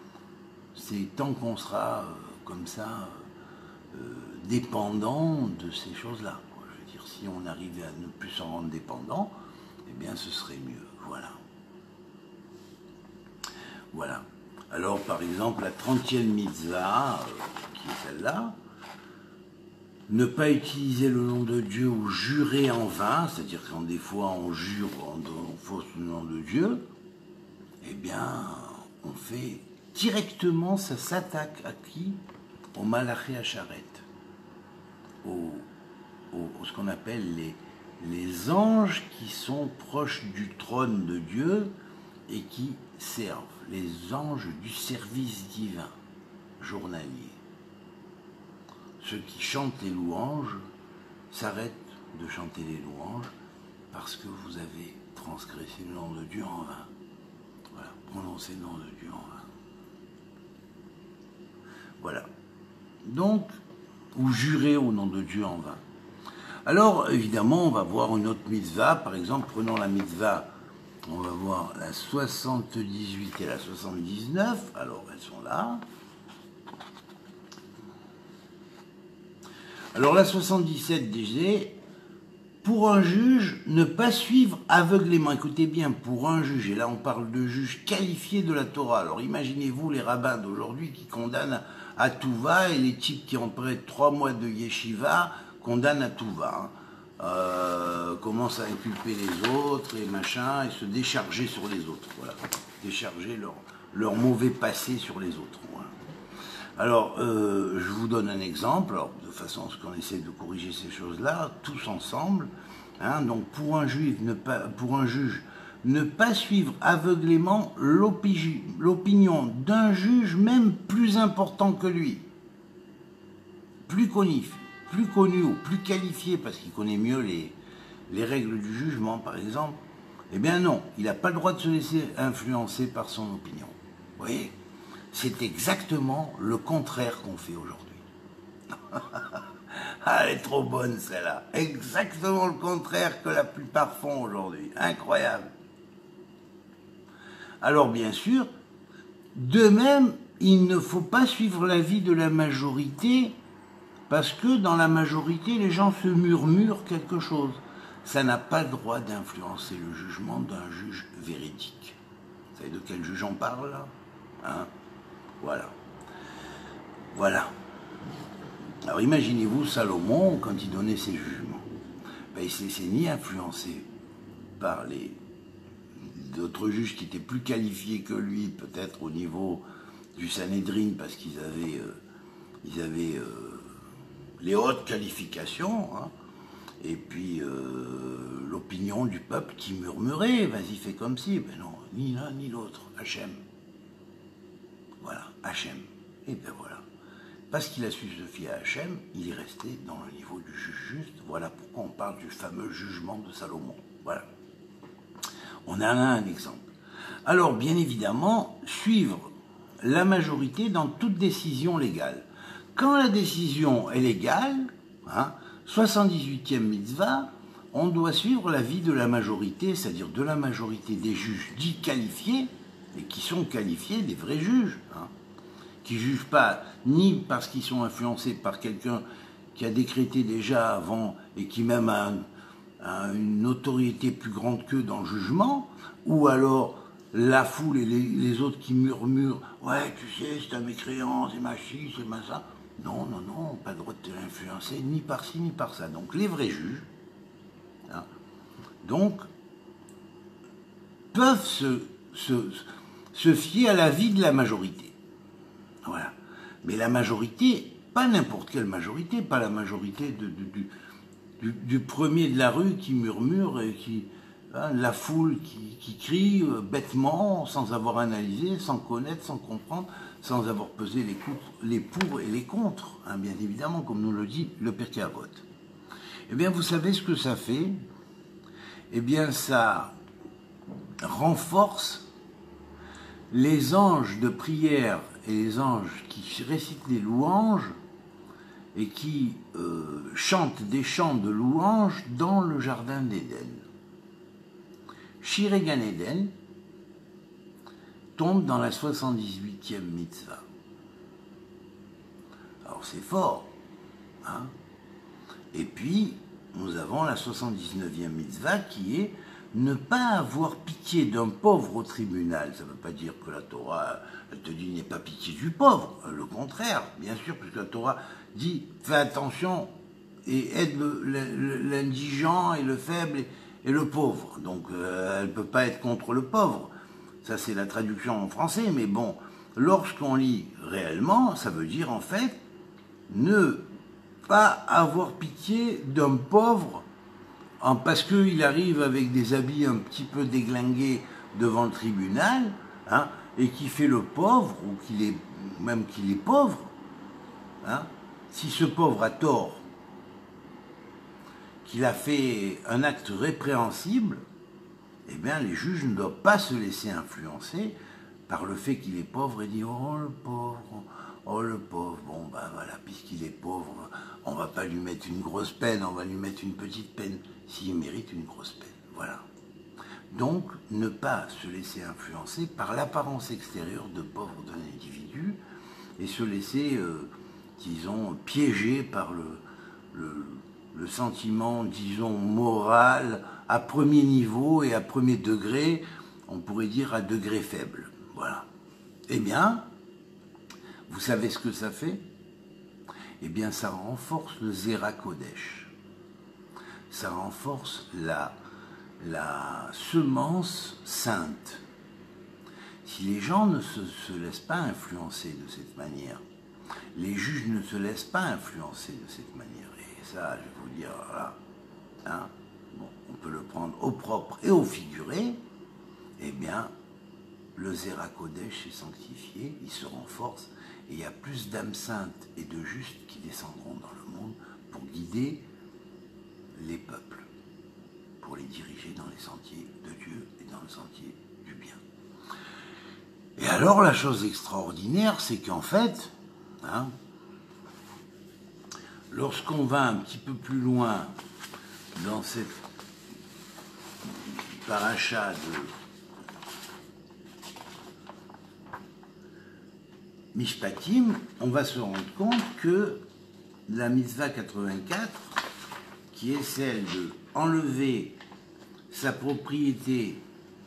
c'est tant qu'on sera euh, comme ça, euh, dépendant de ces choses-là. Je veux dire, si on arrivait à ne plus s'en rendre dépendant, eh bien ce serait mieux, voilà. Voilà. Alors, par exemple, la trentième mitzvah, euh, qui est celle-là, ne pas utiliser le nom de Dieu ou jurer en vain, c'est-à-dire quand des fois on jure en, en fausse le nom de Dieu, eh bien, on fait directement, ça s'attaque à qui? Au Malaché Acharet, au, au, au ce qu'on appelle les, les anges qui sont proches du trône de Dieu et qui servent, les anges du service divin journalier. Ceux qui chantent les louanges s'arrêtent de chanter les louanges parce que vous avez transgressé le nom de Dieu en vain. Voilà, prononcez le nom de Dieu en vain. Voilà. Donc, ou jurer au nom de Dieu en vain. Alors, évidemment, on va voir une autre mitzvah. Par exemple, prenons la mitzvah, on va voir la soixante-dix-huit et la soixante-dix-neuf. Alors, elles sont là. Alors, la soixante-dix-sept disait, pour un juge, ne pas suivre aveuglément. Écoutez bien, pour un juge, et là on parle de juge qualifié de la Torah. Alors, imaginez-vous les rabbins d'aujourd'hui qui condamnent à tout va, et les types qui ont près de trois mois de yeshiva condamnent à tout va. Hein. Euh, commencent à inculper les autres et machin, et se décharger sur les autres. Voilà. Décharger leur, leur mauvais passé sur les autres. Voilà. Alors, euh, je vous donne un exemple, alors, de façon à ce qu'on essaie de corriger ces choses-là, tous ensemble. Hein, donc, pour un juif, ne pas, pour un juge, ne pas suivre aveuglément l'opinion d'un juge même plus important que lui, plus connu, plus connu ou plus qualifié, parce qu'il connaît mieux les, les règles du jugement, par exemple. Eh bien non, il n'a pas le droit de se laisser influencer par son opinion. Vous voyez, c'est exactement le contraire qu'on fait aujourd'hui. Ah, elle est trop bonne celle-là. Exactement le contraire que la plupart font aujourd'hui. Incroyable. Alors bien sûr, de même, il ne faut pas suivre l'avis de la majorité, parce que dans la majorité, les gens se murmurent quelque chose. Ça n'a pas le droit d'influencer le jugement d'un juge véridique. Vous savez de quel juge on parle là, hein? Voilà. Voilà. Alors imaginez-vous Salomon, quand il donnait ses jugements, ben, il ne se laissait ni influencer par les d'autres juges qui étaient plus qualifiés que lui, peut-être au niveau du Sanhédrin, parce qu'ils avaient, euh, ils avaient euh, les hautes qualifications, hein, et puis euh, l'opinion du peuple qui murmurait, vas-y fais comme si, ben non, ni l'un ni l'autre, Hachem. Voilà, Hachem. Et ben voilà. Parce qu'il a su se fier à Hachem, il est resté dans le niveau du juge juste. Voilà pourquoi on parle du fameux jugement de Salomon. Voilà. On a là un exemple. Alors, bien évidemment, suivre la majorité dans toute décision légale. Quand la décision est légale, hein, soixante-dix-huitième mitzvah, on doit suivre l'avis de la majorité, c'est-à-dire de la majorité des juges dits qualifiés, et qui sont qualifiés des vrais juges, hein, qui ne jugent pas ni parce qu'ils sont influencés par quelqu'un qui a décrété déjà avant et qui même a, un, a une autorité plus grande qu'eux dans le jugement, ou alors la foule et les, les autres qui murmurent « Ouais, tu sais, c'est un mécréant, c'est machi, c'est ma ça ». Non, non, non, pas le droit de t'influencer ni par ci ni par ça. Donc les vrais juges, hein, donc, peuvent se, se, se fier à l'avis de la majorité. Voilà. Mais la majorité, pas n'importe quelle majorité, pas la majorité de, de, du, du, du premier de la rue qui murmure, et qui, hein, la foule qui, qui crie euh, bêtement, sans avoir analysé, sans connaître, sans comprendre, sans avoir pesé les, coups, les pour et les contre, hein, bien évidemment, comme nous le dit le Pirkei Avot. Eh bien, vous savez ce que ça fait? Eh bien, ça renforce les anges de prière et les anges qui récitent des louanges et qui euh, chantent des chants de louanges dans le jardin d'Éden. Shirei Gan Eden tombe dans la soixante-dix-huitième mitzvah. Alors c'est fort, hein? Et puis nous avons la soixante-dix-neuvième mitzvah qui est ne pas avoir pitié d'un pauvre au tribunal. Ça ne veut pas dire que la Torah, elle te dit n'aie pas pitié du pauvre. Le contraire, bien sûr, puisque la Torah dit fais attention et aide l'indigent et le faible et, et le pauvre. Donc euh, elle ne peut pas être contre le pauvre. Ça c'est la traduction en français, mais bon, lorsqu'on lit réellement, ça veut dire en fait ne pas avoir pitié d'un pauvre parce qu'il arrive avec des habits un petit peu déglingués devant le tribunal, hein, et qui fait le pauvre, ou qu'il est, même qu'il est pauvre, hein, si ce pauvre a tort, qu'il a fait un acte répréhensible, eh bien les juges ne doivent pas se laisser influencer par le fait qu'il est pauvre et dire « Oh le pauvre, oh le pauvre, bon ben voilà, puisqu'il est pauvre, on va pas lui mettre une grosse peine, on va lui mettre une petite peine, s'il mérite une grosse peine. » Voilà. Donc, ne pas se laisser influencer par l'apparence extérieure de pauvre d'un individu et se laisser, euh, disons, piéger par le, le, le sentiment, disons, moral à premier niveau et à premier degré, on pourrait dire à degré faible. Voilà. Eh bien, vous savez ce que ça fait? Eh bien, ça renforce le Zera Kodesh. Ça renforce la, la semence sainte. Si les gens ne se, se laissent pas influencer de cette manière, les juges ne se laissent pas influencer de cette manière, et ça, je vais vous dire, voilà, hein, bon, on peut le prendre au propre et au figuré, eh bien, le Zera Kodesh est sanctifié, il se renforce, et il y a plus d'âmes saintes et de justes qui descendront dans le monde pour guider les peuples, pour les diriger dans les sentiers de Dieu et dans le sentier du bien. Et alors, la chose extraordinaire, c'est qu'en fait, hein, lorsqu'on va un petit peu plus loin dans cette paracha de Mishpatim, on va se rendre compte que la mitzvah quatre-vingt-quatre, qui est celle de enlever sa propriété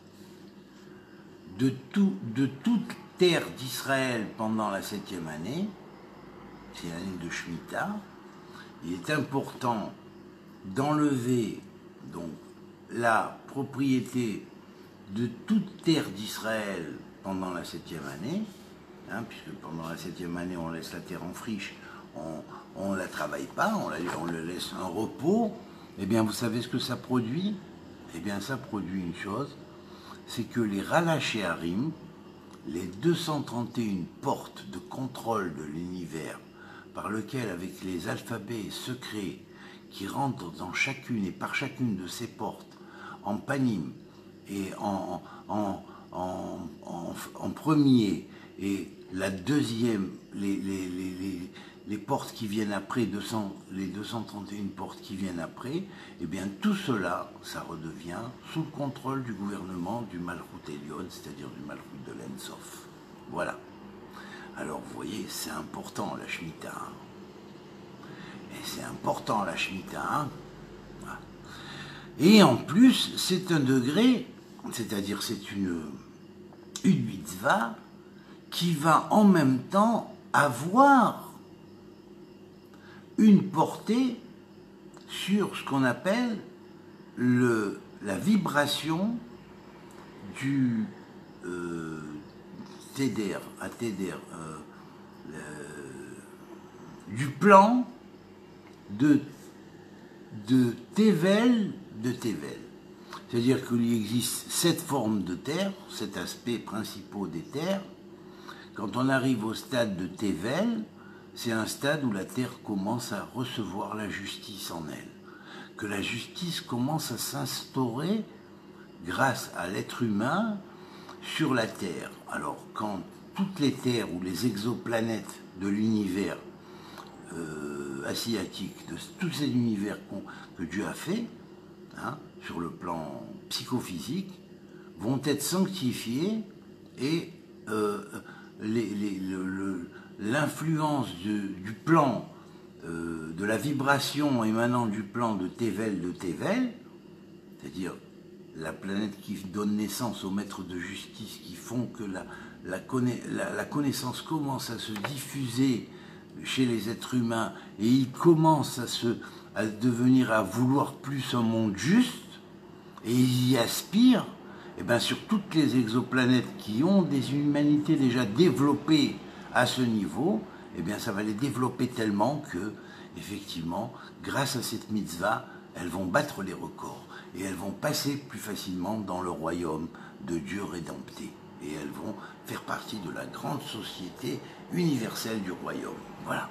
de, tout, de toute terre d'Israël pendant la septième année, c'est l'année de Shemitah, il est important d'enlever donc la propriété de toute terre d'Israël pendant la septième année, hein, puisque pendant la septième année on laisse la terre en friche, on ne la travaille pas, on, la, on le laisse en repos. Eh bien vous savez ce que ça produit? Eh bien ça produit une chose, c'est que les Ralachéarim, les deux cent trente et une portes de contrôle de l'univers, par lequel, avec les alphabets secrets qui rentrent dans chacune et par chacune de ces portes, en panim et en, en, en, en, en premier, et la deuxième, les, les, les, les, les portes qui viennent après, deux cents, les deux cent trente et une portes qui viennent après, eh bien tout cela, ça redevient sous le contrôle du gouvernement du Malchut Elyon, c'est-à-dire du Malchut de l'Ensof. Voilà. Alors vous voyez, c'est important la Shemitah. Hein. Et c'est important la Shemitah. Hein. Voilà. Et en plus, c'est un degré, c'est-à-dire c'est une, une mitzvah qui va en même temps avoir une portée sur ce qu'on appelle le, la vibration du euh, Téder, à Téder, euh, le, du plan de, de Tevel de Tevel. C'est-à-dire qu'il existe sept formes de terre, sept aspects principaux des terres. Quand on arrive au stade de Tevel, c'est un stade où la terre commence à recevoir la justice en elle. Que la justice commence à s'instaurer grâce à l'être humain sur la Terre. Alors, quand toutes les terres ou les exoplanètes de l'univers euh, asiatique, de tous ces univers que Dieu a fait, hein, sur le plan psychophysique, vont être sanctifiés et euh, l'influence du plan, euh, de la vibration émanant du plan de Tevel de Tevel, c'est-à-dire la planète qui donne naissance aux maîtres de justice, qui font que la, la, conna la, la connaissance commence à se diffuser chez les êtres humains et ils commencent à, se, à devenir, à vouloir plus un monde juste, et ils y aspirent, et bien sur toutes les exoplanètes qui ont des humanités déjà développées à ce niveau, et bien ça va les développer tellement que, effectivement, grâce à cette mitzvah, elles vont battre les records. Et elles vont passer plus facilement dans le royaume de Dieu rédempté. Et elles vont faire partie de la grande société universelle du royaume. Voilà.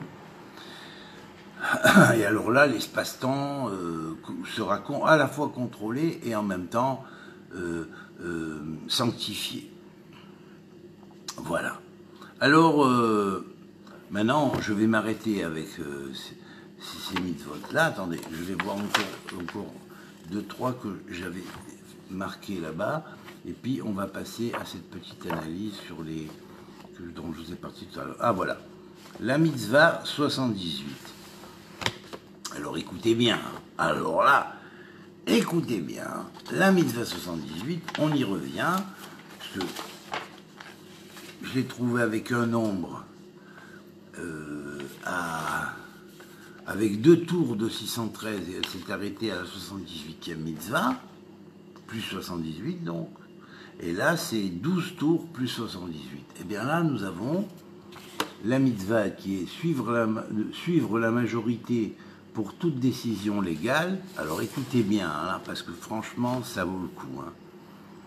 Et alors là, l'espace-temps euh, sera à la fois contrôlé et en même temps euh, euh, sanctifié. Voilà. Alors, euh, maintenant, je vais m'arrêter avec euh, ces, ces mitzvot-là. Attendez, je vais voir encore... encore deux, trois que j'avais marqués là-bas, et puis on va passer à cette petite analyse sur les que, dont je vous ai parlé tout à l'heure. Ah voilà, la mitzvah soixante-dix-huit. Alors écoutez bien, alors là, écoutez bien, la mitzvah soixante-dix-huit, on y revient, parce que je l'ai trouvé avec un nombre euh, à... avec deux tours de six cent treize, et elle s'est arrêtée à la soixante-dix-huitième mitzvah, plus soixante-dix-huit donc, et là c'est douze tours plus soixante-dix-huit. Et bien là nous avons la mitzvah qui est suivre la, suivre la majorité pour toute décision légale. Alors écoutez bien, hein, parce que franchement ça vaut le coup. Hein.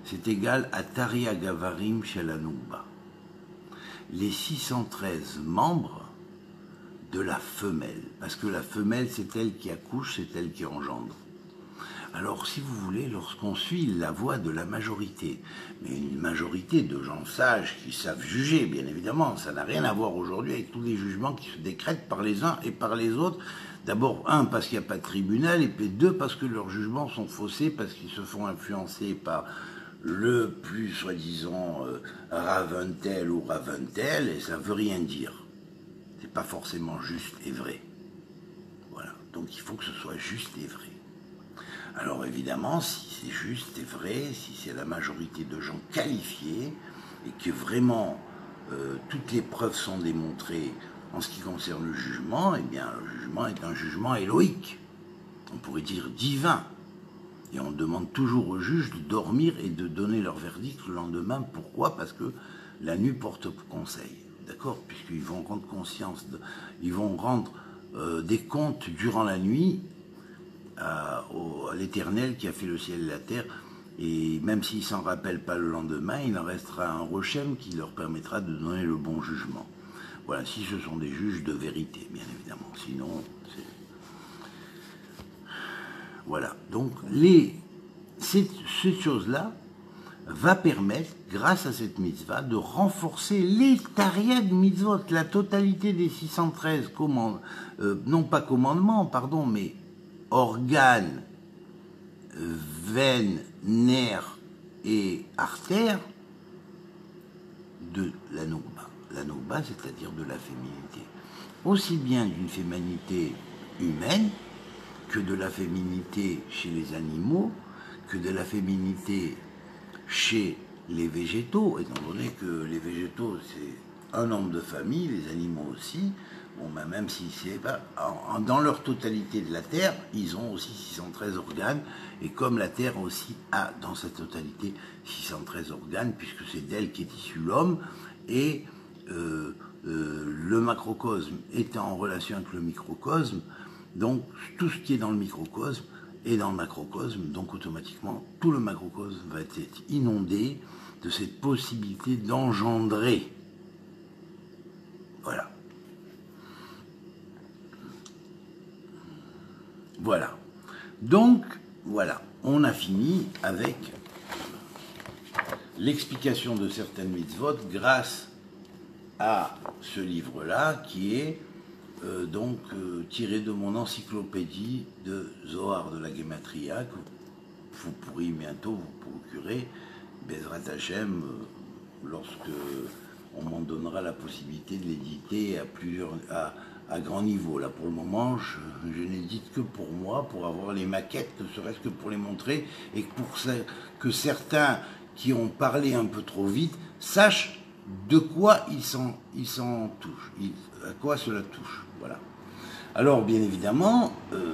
c'est égal à Taria Gavarim Shalanouba. Les six cent treize membres de la femelle, parce que la femelle, c'est elle qui accouche, c'est elle qui engendre. Alors, si vous voulez, lorsqu'on suit la voie de la majorité, mais une majorité de gens sages qui savent juger, bien évidemment, ça n'a rien à voir aujourd'hui avec tous les jugements qui se décrètent par les uns et par les autres. D'abord, un, parce qu'il n'y a pas de tribunal, et puis deux, parce que leurs jugements sont faussés, parce qu'ils se font influencer par le plus soi-disant euh, Raventel ou Raventel, et ça ne veut rien dire. C'est pas forcément juste et vrai. Voilà, donc il faut que ce soit juste et vrai. Alors évidemment, si c'est juste et vrai, si c'est la majorité de gens qualifiés, et que vraiment euh, toutes les preuves sont démontrées en ce qui concerne le jugement, eh bien le jugement est un jugement éloïque, on pourrait dire divin. Et on demande toujours aux juges de dormir et de donner leur verdict le lendemain. Pourquoi? Parce que la nuit porte conseil, d'accord? Puisqu'ils vont rendre conscience, de, ils vont rendre euh, des comptes durant la nuit à, au, à l'Éternel qui a fait le ciel et la terre. Et même s'ils ne s'en rappellent pas le lendemain, il en restera un rochem qui leur permettra de donner le bon jugement. Voilà, si ce sont des juges de vérité, bien évidemment. Sinon, c'est... Voilà. Donc, les, cette, cette chose-là va permettre, grâce à cette mitzvah, de renforcer les tariag mitzvot, la totalité des six cent treize commandements, euh, non pas commandements, pardon, mais organes, veines, nerfs et artères de la Nougba. La Nougba, c'est-à-dire de la féminité. Aussi bien d'une féminité humaine que de la féminité chez les animaux, que de la féminité chez les végétaux, étant donné que les végétaux, c'est un nombre de familles, les animaux aussi. Bon, ben même si c'est pas dans leur totalité de la Terre, ils ont aussi six cent treize organes, et comme la Terre aussi a dans sa totalité six cent treize organes, puisque c'est d'elle qu'est issu l'homme, et euh, euh, le macrocosme étant en relation avec le microcosme, donc tout ce qui est dans le microcosme est dans le macrocosme, donc automatiquement tout le macrocosme va être inondé de cette possibilité d'engendrer. Voilà. Voilà. Donc, voilà, on a fini avec l'explication de certaines mitzvot grâce à ce livre-là qui est euh, donc euh, tiré de mon encyclopédie de Zohar de la Gematria que vous pourrez bientôt vous procurer, Bezrat Hashem, euh, lorsque on m'en donnera la possibilité de l'éditer à plusieurs... À, à grand niveau. Là, pour le moment, je, je n'édite que pour moi, pour avoir les maquettes, ne serait-ce que pour les montrer, et pour ça, que certains qui ont parlé un peu trop vite sachent de quoi ils s'en ils s'en touchent, ils, à quoi cela touche. Voilà. Alors, bien évidemment, euh,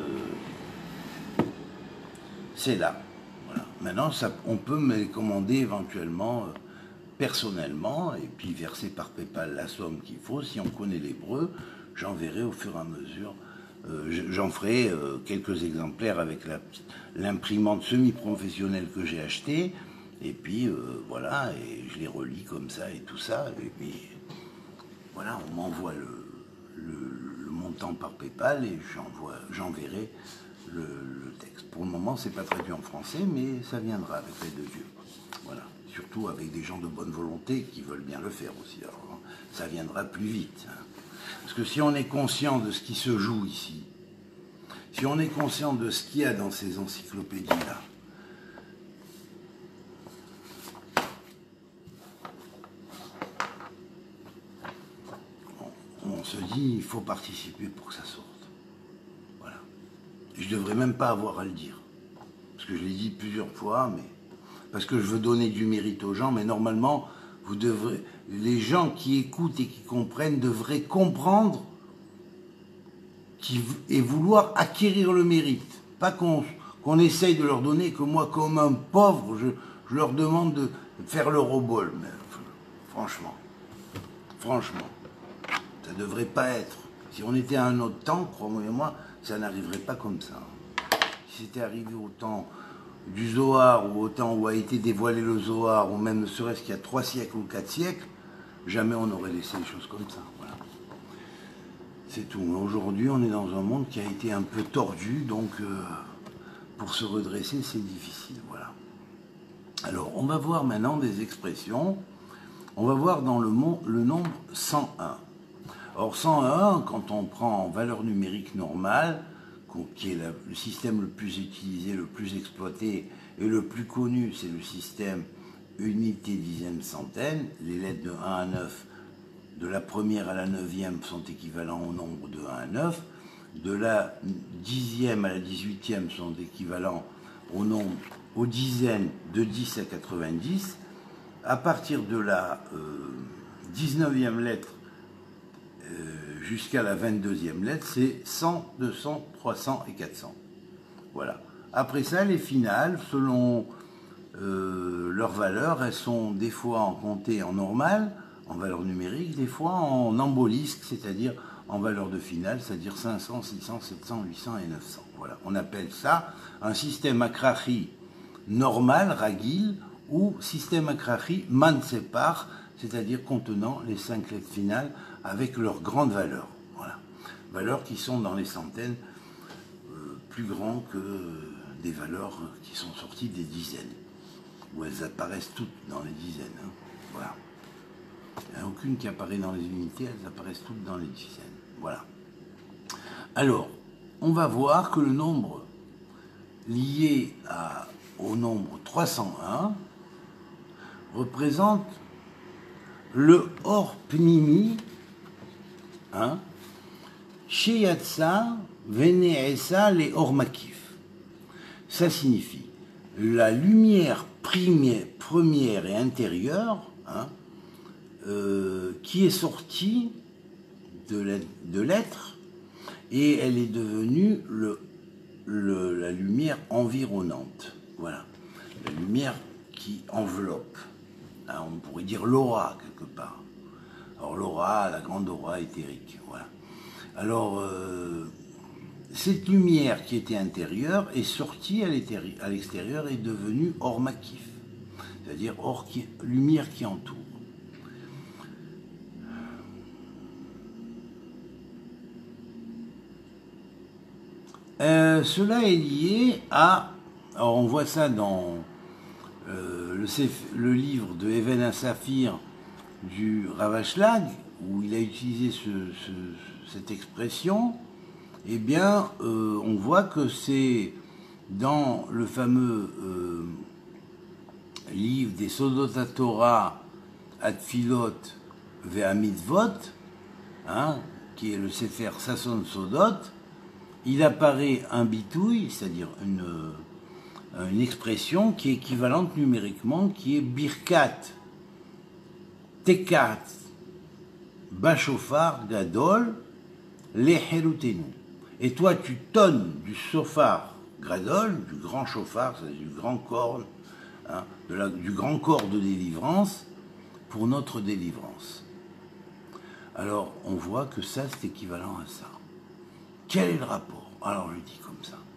c'est là. Voilà. Maintenant, ça, on peut me les commander éventuellement euh, personnellement, et puis verser par PayPal la somme qu'il faut, si on connaît l'hébreu. J'enverrai au fur et à mesure, euh, j'en ferai euh, quelques exemplaires avec l'imprimante semi-professionnelle que j'ai achetée, et puis euh, voilà, et je les relis comme ça et tout ça, et puis voilà, on m'envoie le, le, le montant par PayPal et j'enverrai le, le texte. Pour le moment, c'est pas traduit en français, mais ça viendra avec l'aide de Dieu. Voilà, surtout avec des gens de bonne volonté qui veulent bien le faire aussi. Alors, ça viendra plus vite. Hein. Parce que si on est conscient de ce qui se joue ici, si on est conscient de ce qu'il y a dans ces encyclopédies-là, on, on se dit, il faut participer pour que ça sorte. Voilà. Et je ne devrais même pas avoir à le dire. Parce que je l'ai dit plusieurs fois, mais parce que je veux donner du mérite aux gens, mais normalement, vous devrez, les gens qui écoutent et qui comprennent devraient comprendre qui, et vouloir acquérir le mérite. Pas qu'on qu'on essaye de leur donner, que moi, comme un pauvre, je, je leur demande de faire le robol. Mais franchement, franchement, ça ne devrait pas être. Si on était à un autre temps, croyez-moi, ça n'arriverait pas comme ça. Si c'était arrivé au temps du Zohar, ou au temps où a été dévoilé le Zohar, ou même ne serait-ce qu'il y a trois siècles ou quatre siècles, jamais on aurait laissé les choses comme ça. Voilà. C'est tout. Aujourd'hui, on est dans un monde qui a été un peu tordu, donc euh, pour se redresser, c'est difficile. Voilà. Alors, on va voir maintenant des expressions. On va voir dans le, mot, le nombre cent un. Or, cent un, quand on prend en valeur numérique normale, qui est la, le système le plus utilisé, le plus exploité et le plus connu, c'est le système unité, dizaine, centaine. Les lettres de un à neuf, de la première à la neuvième, sont équivalents au nombre de un à neuf. De la dixième à la dix-huitième sont équivalents au nombre, aux dizaines de dix à quatre-vingt-dix. À partir de la euh, dix-neuvième lettre euh, jusqu'à la vingt-deuxième lettre, c'est cent, deux cents, trois cents et quatre cents. Voilà. Après ça, les finales, selon euh, leur valeur, elles sont des fois en comptées en normal, en valeur numérique, des fois en embolisque, c'est-à-dire en valeur de finale, c'est-à-dire cinq cents, six cents, sept cents, huit cents et neuf cents. Voilà. On appelle ça un système akrahi normal, ragil, ou système akrahi mansepar, c'est-à-dire contenant les cinq lettres finales avec leurs grandes valeurs. Voilà. Valeurs qui sont dans les centaines, euh, plus grands que des valeurs qui sont sorties des dizaines, où elles apparaissent toutes dans les dizaines. Hein. Voilà. Il n'y en a aucune qui apparaît dans les unités, elles apparaissent toutes dans les dizaines. Voilà. Alors, on va voir que le nombre lié à, au nombre trois cent un représente le Or Pnimi, hein, Sheyatsa Veneesa le Or Makif. Ça signifie la lumière première, première et intérieure, hein, euh, qui est sortie de l'être, et elle est devenue le, le, la lumière environnante. Voilà. La lumière qui enveloppe. Hein, on pourrait dire l'aura, quelque part. Alors l'aura, la grande aura éthérique. Voilà. Alors, euh, cette lumière qui était intérieure est sortie à l'extérieur et est devenue or makif. C'est-à-dire or qui, lumière qui entoure. Euh, cela est lié à, alors on voit ça dans euh, le, le livre de Even HaSafir du Rav Ashlag, où il a utilisé ce, ce, cette expression. Eh bien, euh, on voit que c'est dans le fameux euh, livre des Sodot HaTorah Atfilot Ve'amitzvot, hein, qui est le Sefer Sasson Sodot. Il apparaît un bitouille, c'est-à-dire une, une expression qui est équivalente numériquement, qui est birkat, tekat, bashofar, gadol, leherutenu. Et toi, tu tonnes du shofar gadol, du grand shofar, c'est-à-dire du grand corne, hein, de la, du grand corps de délivrance, pour notre délivrance. Alors, on voit que ça, c'est équivalent à ça. Quel est le rapport? Alors je dis comme ça.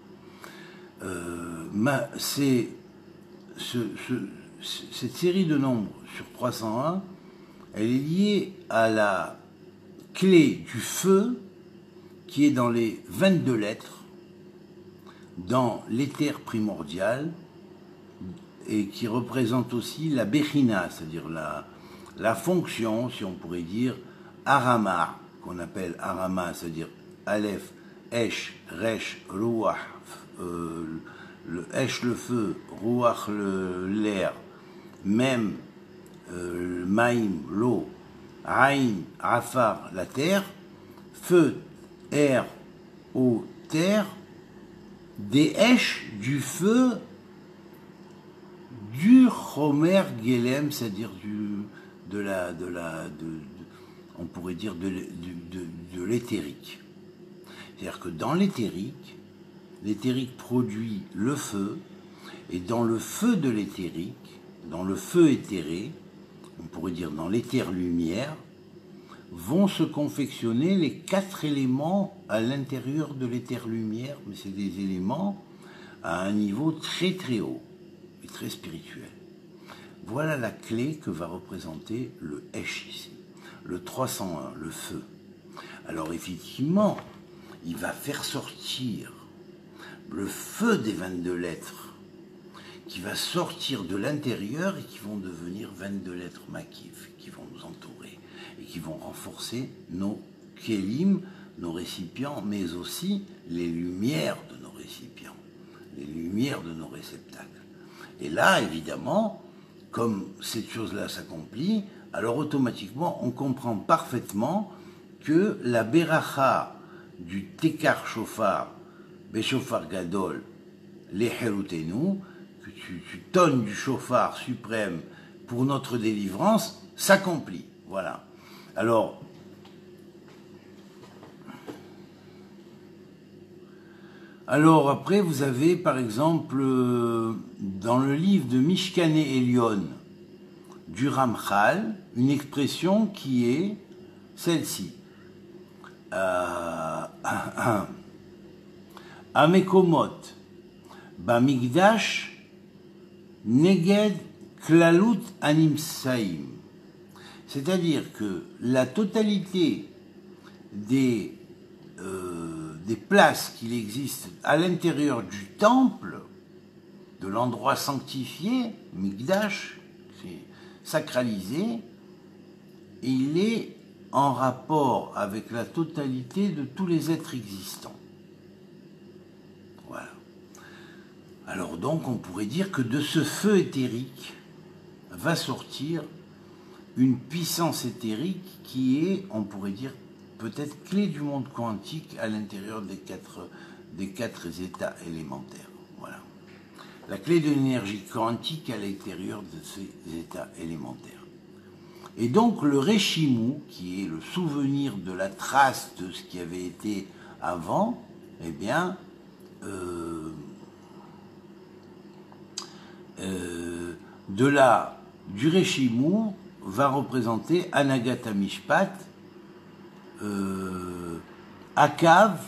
Euh, c'est ce, ce, cette série de nombres sur trois cent un, elle est liée à la clé du feu qui est dans les vingt-deux lettres, dans l'éther primordial, et qui représente aussi la Bechina, c'est-à-dire la, la fonction, si on pourrait dire, Arama, qu'on appelle Arama, c'est-à-dire Aleph, Esh, Resh, Ruach, euh, le Esh le feu, Ruach l'air, même euh, Maïm, l'eau, Aïn, Afar, la terre, feu, air, eau, terre, des Esh, du feu, du Chomer Gelem, c'est-à-dire du, de la, de la, de, de, on pourrait dire de, de, de, de l'éthérique. C'est-à-dire que dans l'éthérique, l'éthérique produit le feu, et dans le feu de l'éthérique, dans le feu éthéré, on pourrait dire dans l'éther-lumière, vont se confectionner les quatre éléments à l'intérieur de l'éther-lumière, mais c'est des éléments à un niveau très très haut et très spirituel. Voilà la clé que va représenter le Esh ici, le trois cent un, le feu. Alors effectivement, il va faire sortir le feu des vingt-deux lettres qui va sortir de l'intérieur et qui vont devenir vingt-deux lettres makif, qui vont nous entourer et qui vont renforcer nos kélim, nos récipients, mais aussi les lumières de nos récipients, les lumières de nos réceptacles. Et là, évidemment, comme cette chose-là s'accomplit, alors automatiquement, on comprend parfaitement que la beracha du Tekar Shofar, Beshofar Gadol, les Herutenu, que tu, tu tonnes du chauffard suprême pour notre délivrance, s'accomplit. Voilà. Alors, alors après, vous avez par exemple, euh, dans le livre de Mishkane Elion du Ramchal, une expression qui est celle-ci. Euh, Amekomot, Bamigdash, Neged Klalut Animsaim. C'est-à-dire que la totalité des, euh, des places qu'il existe à l'intérieur du temple, de l'endroit sanctifié, Migdash, c'est sacralisé, et il est en rapport avec la totalité de tous les êtres existants. Voilà. Alors donc, on pourrait dire que de ce feu éthérique va sortir une puissance éthérique qui est, on pourrait dire, peut-être clé du monde quantique à l'intérieur des quatre, des quatre états élémentaires. Voilà. La clé de l'énergie quantique à l'intérieur de ces états élémentaires. Et donc le Réchimou, qui est le souvenir de la trace de ce qui avait été avant, eh bien, euh, euh, de la, du Réchimou va représenter Anagata Mishpat, euh, Akav,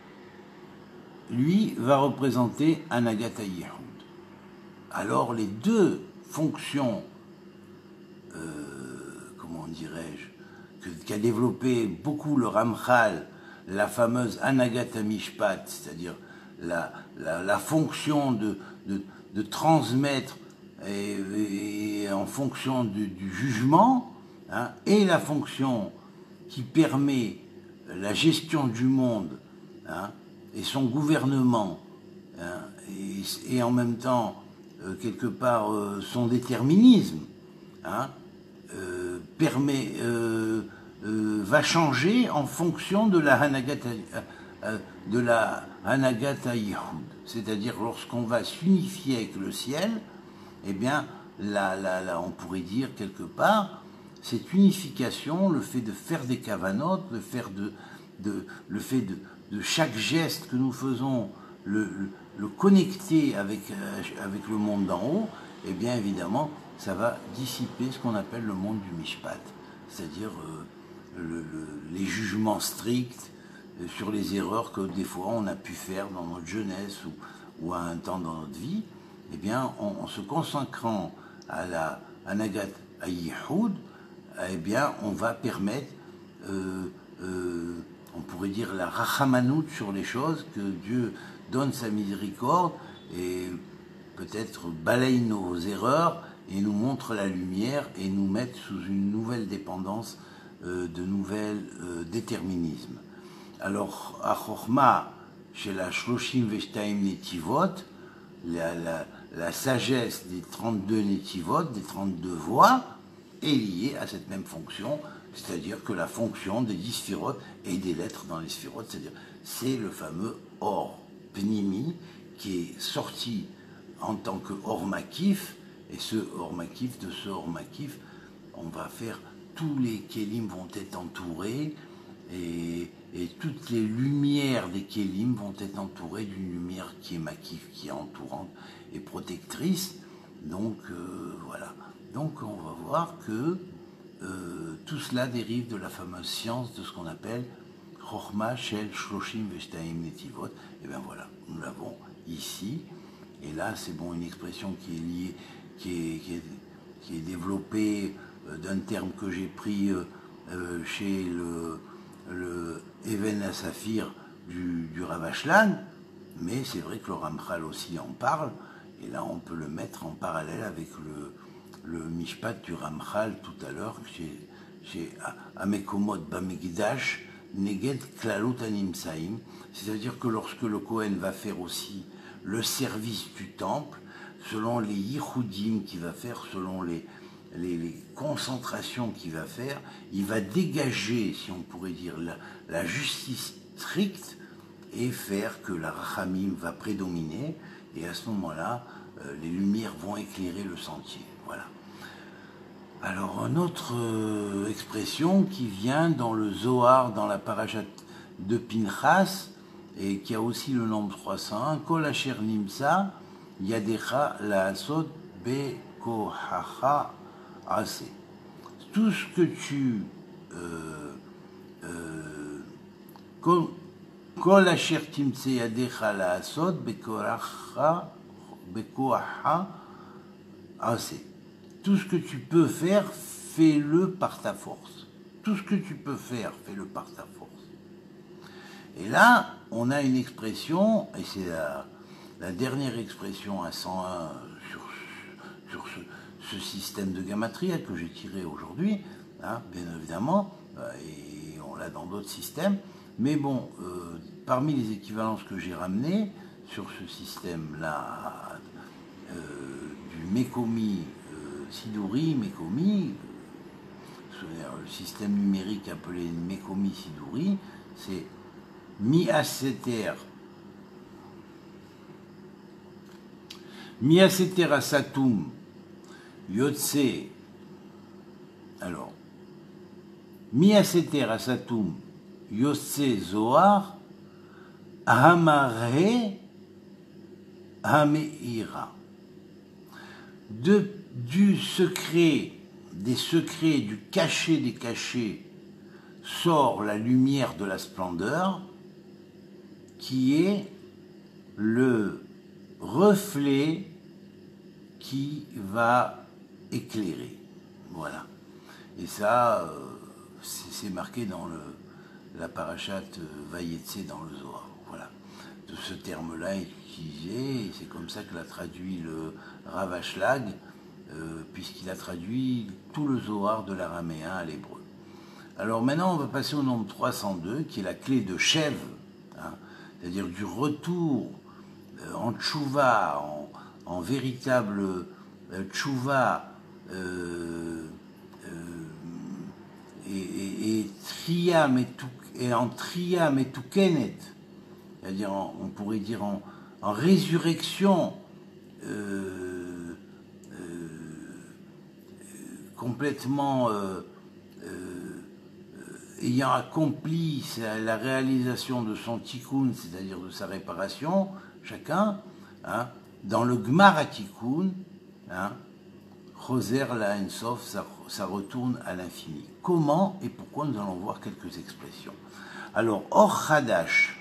lui, va représenter Anagata Yehoud. Alors les deux fonctions, euh, comment dirais-je, qu'a développé beaucoup le Ramchal, la fameuse Anagata Mishpat, c'est-à-dire la, la, la fonction de, de, de transmettre et, et en fonction du, du jugement, hein, et la fonction qui permet la gestion du monde, hein, et son gouvernement, hein, et, et en même temps, euh, quelque part, euh, son déterminisme, hein, euh, permet, euh, euh, va changer en fonction de la Hanagata, euh, de la Hanagata Yehoud. C'est-à-dire, lorsqu'on va s'unifier avec le ciel, eh bien, là, là, là, on pourrait dire quelque part, cette unification, le fait de faire des kavanotes, le, faire de, de, le fait de, de chaque geste que nous faisons, le, le, le connecter avec, euh, avec le monde d'en haut, eh bien évidemment, ça va dissiper ce qu'on appelle le monde du mishpat, c'est-à-dire euh, le, le, les jugements stricts euh, sur les erreurs que des fois on a pu faire dans notre jeunesse ou, ou à un temps dans notre vie. Eh bien, en, en se consacrant à la Anagat Yehoud, eh bien, on va permettre, euh, euh, on pourrait dire la rachamanout sur les choses, que Dieu donne sa miséricorde et peut-être balaye nos erreurs et nous montre la lumière et nous met sous une nouvelle dépendance, euh, de nouvel euh, déterminisme. Alors, à Chochma, chez la Shloshim Veshtaim Netivot, la, la, la sagesse des trente-deux Netivot, des trente-deux voies, est liée à cette même fonction, c'est-à-dire que la fonction des dix sphirotes et des lettres dans les sphirotes, c'est-à-dire c'est le fameux Or Pnimi qui est sorti en tant que Or Makif, et ce Or Makif, de ce Or Makif, on va faire, tous les Kélim vont être entourés, et, et toutes les lumières des Kélim vont être entourées d'une lumière qui est Makif, qui est entourante et protectrice. Donc euh, voilà. Donc on va voir que euh, tout cela dérive de la fameuse science de ce qu'on appelle Chochma Shel Shloshim Veshtaim Netivot. Et bien voilà, nous l'avons ici. Et là, c'est bon, une expression qui est liée, qui est, qui est, qui est développée euh, d'un terme que j'ai pris euh, euh, chez le, le Even Asafir du, du Rav Ashlag, mais c'est vrai que le Ramchal aussi en parle, et là on peut le mettre en parallèle avec le, le Mishpat du Ramchal tout à l'heure, chez, chez Amekomot Bamigdash, Neged Klalut Animsaim, c'est-à-dire que lorsque le Kohen va faire aussi le service du temple, selon les yichoudim qu'il va faire, selon les, les, les concentrations qu'il va faire, il va dégager, si on pourrait dire, la, la justice stricte et faire que la rachamim va prédominer, et à ce moment-là, euh, les lumières vont éclairer le sentier. Voilà. Alors, une autre euh, expression qui vient dans le Zohar, dans la parashat de Pinchas, et qui a aussi le nombre trois cent un, Kol asher nimsa, yadecha laasot bekohacha ase. Tout ce que tu... Euh, euh, Kol asher timse yadecha laasot bekohacha ase. Tout ce que tu peux faire, fais-le par ta force. Tout ce que tu peux faire, fais-le par ta force. Et là, on a une expression, et c'est la, la dernière expression à cent un sur, sur ce, ce système de gamatria que j'ai tiré aujourd'hui, hein, bien évidemment, et on l'a dans d'autres systèmes, mais bon, euh, parmi les équivalences que j'ai ramenées sur ce système-là, euh, du Mekomi euh, Siduri, Mekomi, euh, le système numérique appelé Mekomi Siduri, c'est Mi aseter, mi aseter asatum, yotse, alors, mi aseter asatum, yotse zohar, hamare, hameira. De, du secret, des secrets, du cachet des cachets, sort la lumière de la splendeur, qui est le reflet qui va éclairer. Voilà. Et ça, euh, c'est marqué dans le, la parashat Vayetse dans le Zohar. Voilà. De ce terme-là est utilisé, et c'est comme ça que l'a traduit le Rav Ashlag, euh, puisqu'il a traduit tout le Zohar de l'araméen à l'hébreu. Alors maintenant, on va passer au nombre trois cent deux, qui est la clé de Shev, hein, c'est-à-dire du retour euh, en tchouva, en, en véritable euh, tchouva, euh, euh, et, et, et, triam et, tout, et en triam et toukenet, c'est-à-dire, on pourrait dire en, en résurrection euh, euh, complètement... Euh, euh, ayant accompli la réalisation de son tikkun, c'est-à-dire de sa réparation, chacun, hein, dans le Gmar à tikkun, hein, Choser la Ensof, ça, ça retourne à l'infini. Comment et pourquoi, nous allons voir quelques expressions. Alors, Or Hadash,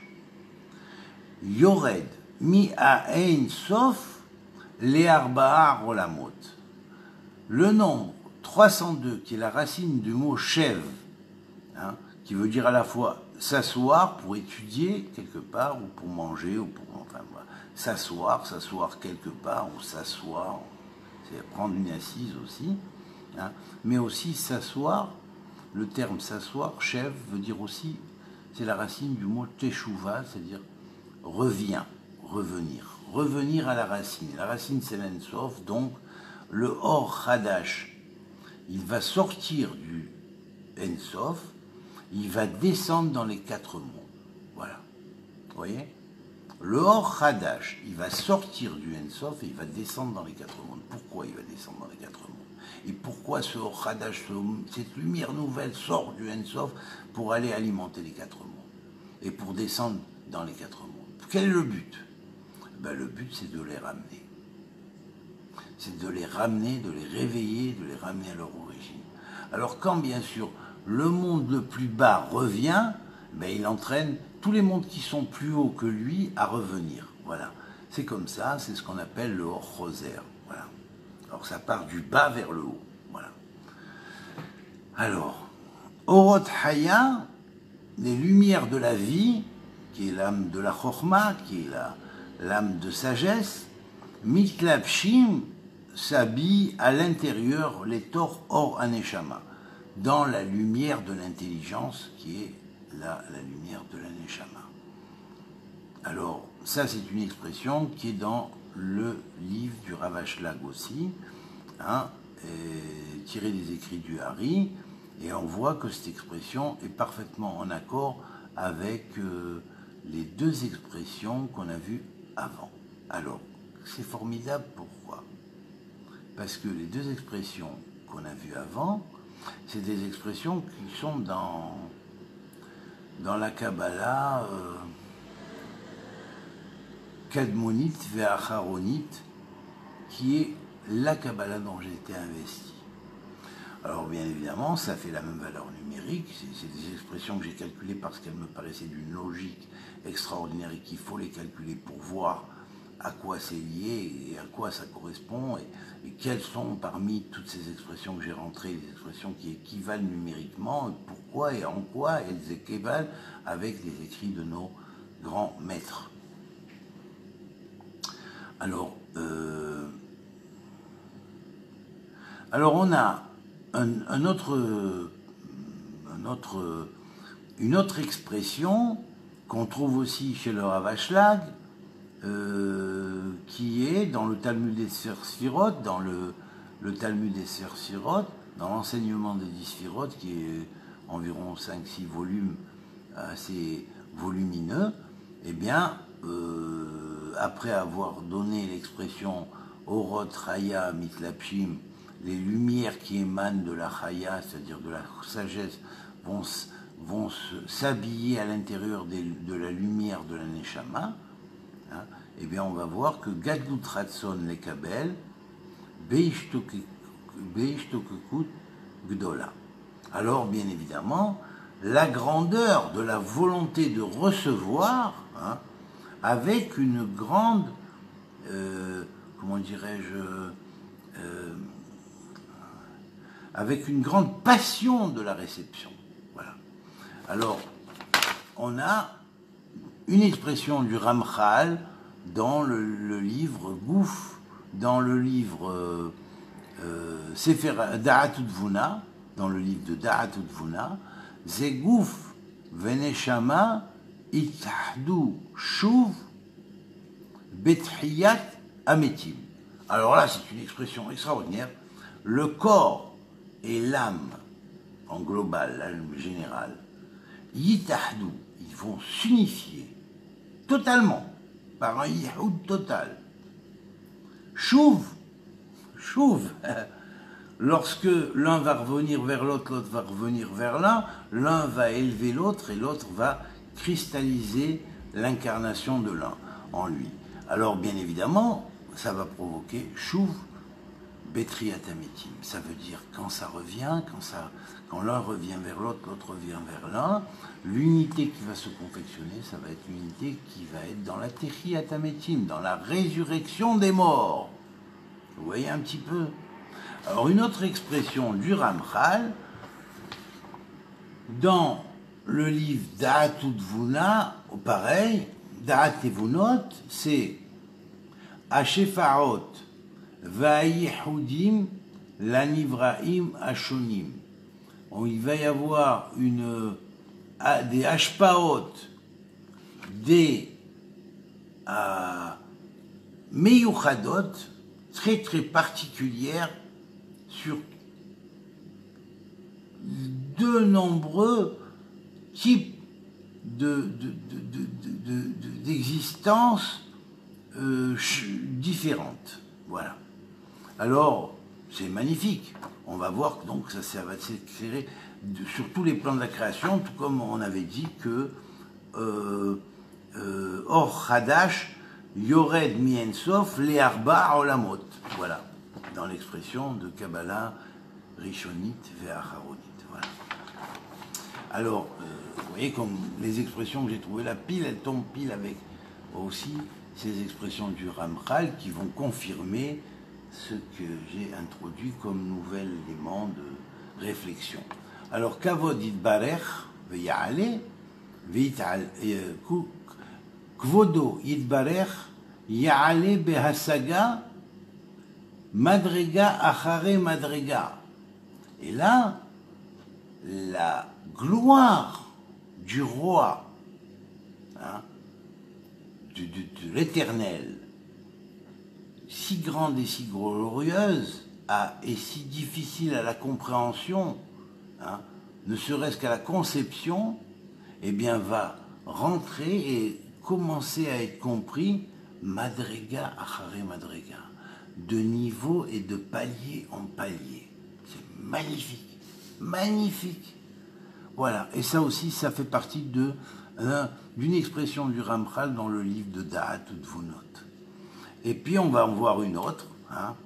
Yored, Mi a Ensof, Le Arba'a Rolamot. Le nombre trois cent deux, qui est la racine du mot Shev, hein, qui veut dire à la fois s'asseoir pour étudier quelque part, ou pour manger, ou pour, enfin, voilà. S'asseoir, s'asseoir quelque part, ou s'asseoir, c'est prendre une assise aussi, hein, mais aussi s'asseoir, le terme s'asseoir, Shev, veut dire aussi, c'est la racine du mot teshuva, c'est-à-dire revient, revenir, revenir à la racine. La racine c'est l'Ensof, donc le Or Hadash, il va sortir du Ensof, il va descendre dans les quatre mondes. Voilà. Vous voyez? Le Or Hadash, il va sortir du Ensof et il va descendre dans les quatre mondes. Pourquoi il va descendre dans les quatre mondes? Et pourquoi ce Or Hadash, cette lumière nouvelle sort du Ensof pour aller alimenter les quatre mondes et pour descendre dans les quatre mondes? Quel est le but? Ben, le but, c'est de les ramener. C'est de les ramener, de les réveiller, de les ramener à leur origine. Alors quand, bien sûr, le monde le plus bas revient, ben, il entraîne tous les mondes qui sont plus hauts que lui à revenir. Voilà. C'est comme ça, c'est ce qu'on appelle le Or Choser. Voilà. Alors ça part du bas vers le haut. Voilà. Alors, Orot Haya, les lumières de la vie, qui est l'âme de la Chokhma, qui est l'âme de sagesse, Mitlapshim s'habille à l'intérieur, les Tor Or Aneshama, dans la lumière de l'intelligence, qui est la, la lumière de l'Aneshama. Alors, ça c'est une expression qui est dans le livre du Rav Ashlag aussi, hein, tiré des écrits du Hari, et on voit que cette expression est parfaitement en accord avec euh, les deux expressions qu'on a vues avant. Alors, c'est formidable, pourquoi? Parce que les deux expressions qu'on a vues avant, c'est des expressions qui sont dans, dans la Kabbalah euh, Kadmonite ve'acharonite, qui est la Kabbalah dont j'ai été investi. Alors bien évidemment, ça fait la même valeur numérique, c'est des expressions que j'ai calculées parce qu'elles me paraissaient d'une logique extraordinaire et qu'il faut les calculer pour voir à quoi c'est lié et à quoi ça correspond et, et quelles sont parmi toutes ces expressions que j'ai rentrées, les expressions qui équivalent numériquement, et pourquoi et en quoi elles équivalent avec les écrits de nos grands maîtres. Alors, euh, alors on a un, un autre, un autre, une autre expression qu'on trouve aussi chez le Rav Ashlag, euh, qui est dans le Talmud des Sphirot, dans le, le Talmud des Sphirot, dans l'enseignement des dix Sphirot, qui est environ cinq six volumes assez volumineux. Eh bien, euh, après avoir donné l'expression Orot Chaya Mitlapshim, les lumières qui émanent de la Chaya, c'est-à-dire de la sagesse, vont, vont s'habiller à l'intérieur de la lumière de la Neshama, hein, eh bien on va voir que Gadlut Ratson les Kabel, Beishtokekut Gdola. Alors, bien évidemment, la grandeur de la volonté de recevoir, hein, avec une grande, euh, comment dirais-je, euh, avec une grande passion de la réception. Voilà. Alors, on a une expression du Ramchal dans le, le livre Gouf, dans le livre euh, euh, Sefer Da'at U'Tvuna, dans le livre de Da'at U'Tvuna, Ze Gouf Veneshama Itahdu Shuv Betriyat Ametim. Alors là, c'est une expression extraordinaire. Le corps et l'âme, en global, l'âme générale, Yitahdu, ils vont s'unifier totalement, par un yihoud total. Chouv, chouv, lorsque l'un va revenir vers l'autre, l'autre va revenir vers l'un, l'un va élever l'autre et l'autre va cristalliser l'incarnation de l'un en lui. Alors bien évidemment, ça va provoquer chouv, Betriat Ametim. Ça veut dire quand ça revient, quand, ça, quand l'un revient vers l'autre, l'autre revient vers l'un, l'unité qui va se confectionner, ça va être l'unité qui va être dans la Techiat Ametim, dans la résurrection des morts. Vous voyez un petit peu? Alors une autre expression du Ramchal, dans le livre Da'at U'Tvuna, pareil, Da'at Evunot, c'est Hashefaot Vayihudim Lanivraim Ashonim. Il va y avoir une, des Hashpaot, des euh, Meyuchadot, très très particulières sur de nombreux types de, de, de, de, de, de, d'existence euh, différentes. Voilà. Alors, c'est magnifique. On va voir que donc ça, ça va s'éclairer sur tous les plans de la création, tout comme on avait dit que euh, euh, Or Hadash Yored Mi Ensof Le Arba Olamot. Voilà, dans l'expression de Kabbalah Rishonit Ve'acharonit. Voilà. Alors, euh, vous voyez comme les expressions que j'ai trouvées là, pile, elles tombent pile avec aussi ces expressions du Ramchal qui vont confirmer ce que j'ai introduit comme nouvel élément de réflexion. Alors, Kavod Yitbarech Veya'ale, Kvodo Yitbarech Ya'ale Behasaga Madrega Achare Madrega. Et là, la gloire du roi, hein, de, de, de l'Éternel, si grande et si glorieuse à, et si difficile à la compréhension, hein, ne serait-ce qu'à la conception, eh bien va rentrer et commencer à être compris Madrega Achare Madrega, de niveau et de palier en palier. C'est magnifique, magnifique. Voilà, et ça aussi, ça fait partie de hein, d'une expression du Ramchal dans le livre de Da'at ou de Vunot. Et puis on va en voir une autre. Hein.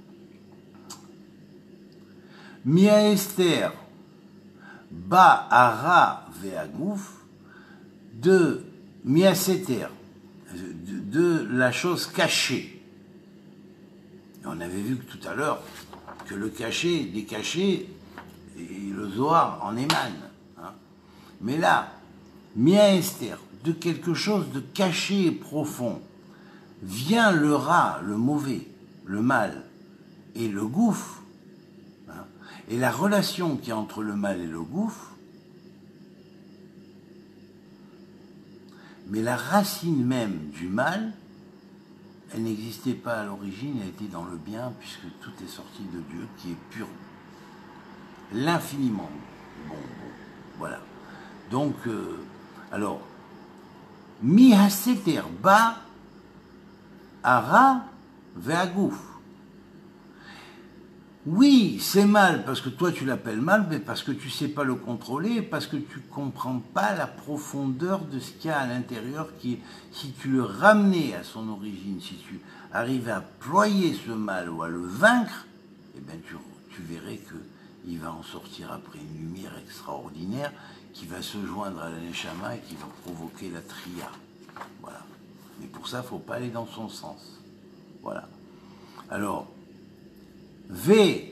Mia Esther ba ara ve'agouf de Mia Seter, de, de la chose cachée. Et on avait vu que tout à l'heure que le caché, des cachés, et le Zohar en émane. Hein. Mais là, Mia Esther, de quelque chose de caché et profond, vient le rat, le mauvais, le mal, et le gouffre. Hein. Et la relation qu'il y a entre le mal et le gouffre, mais la racine même du mal, elle n'existait pas à l'origine, elle était dans le bien, puisque tout est sorti de Dieu, qui est pur. L'infiniment bon, bon, voilà. Donc, euh, alors, mi haseter ba ara ve'agouf. Oui, c'est mal parce que toi tu l'appelles mal, mais parce que tu ne sais pas le contrôler, parce que tu ne comprends pas la profondeur de ce qu'il y a à l'intérieur, qui, si tu le ramenais à son origine, si tu arrivais à ployer ce mal ou à le vaincre, eh bien tu, tu verrais qu'il va en sortir après une lumière extraordinaire qui va se joindre à la Neshama et qui va provoquer la Triya. Voilà. Mais pour ça, il ne faut pas aller dans son sens. Voilà. Alors, V,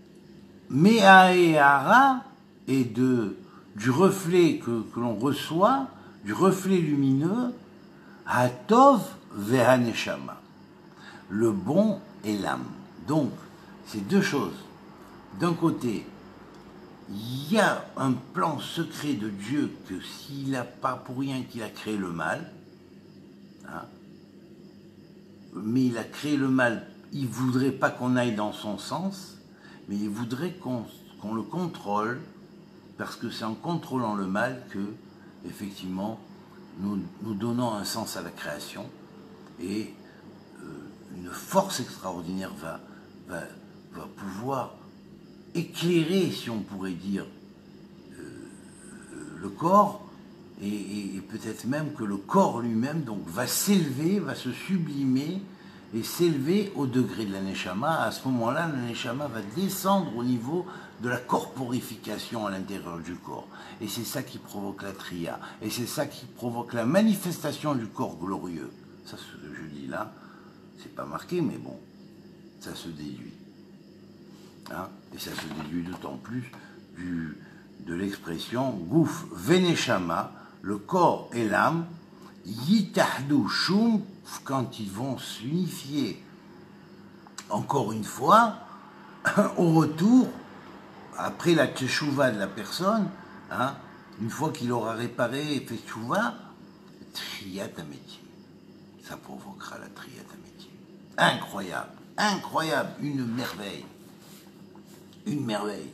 Me'aehara, et de, du reflet que, que l'on reçoit, du reflet lumineux, Hatov ve'haneshama, le bon et l'âme. Donc, c'est deux choses. D'un côté, il y a un plan secret de Dieu que s'il n'a pas pour rien qu'il a créé le mal, hein, mais il a créé le mal, il ne voudrait pas qu'on aille dans son sens, mais il voudrait qu'on qu'on le contrôle, parce que c'est en contrôlant le mal que, effectivement, nous, nous donnons un sens à la création, et euh, une force extraordinaire va, va, va pouvoir éclairer, si on pourrait dire, euh, le corps, et, et, et peut-être même que le corps lui-même donc va s'élever, va se sublimer et s'élever au degré de la Neshama. À ce moment-là, la Neshama va descendre au niveau de la corporification à l'intérieur du corps. Et c'est ça qui provoque la Triya. Et c'est ça qui provoque la manifestation du corps glorieux. Ça, ce que je dis là, c'est pas marqué, mais bon, ça se déduit. Hein, et ça se déduit d'autant plus du, de l'expression Gouf Veneshama, le corps et l'âme, Yitahdu Shum, quand ils vont s'unifier. Encore une fois, au retour, après la teshuvah de la personne, hein, une fois qu'il aura réparé et fait teshuvah, Triyat Ametim. Ça provoquera la Triyat Ametim. Incroyable, incroyable, une merveille. Une merveille.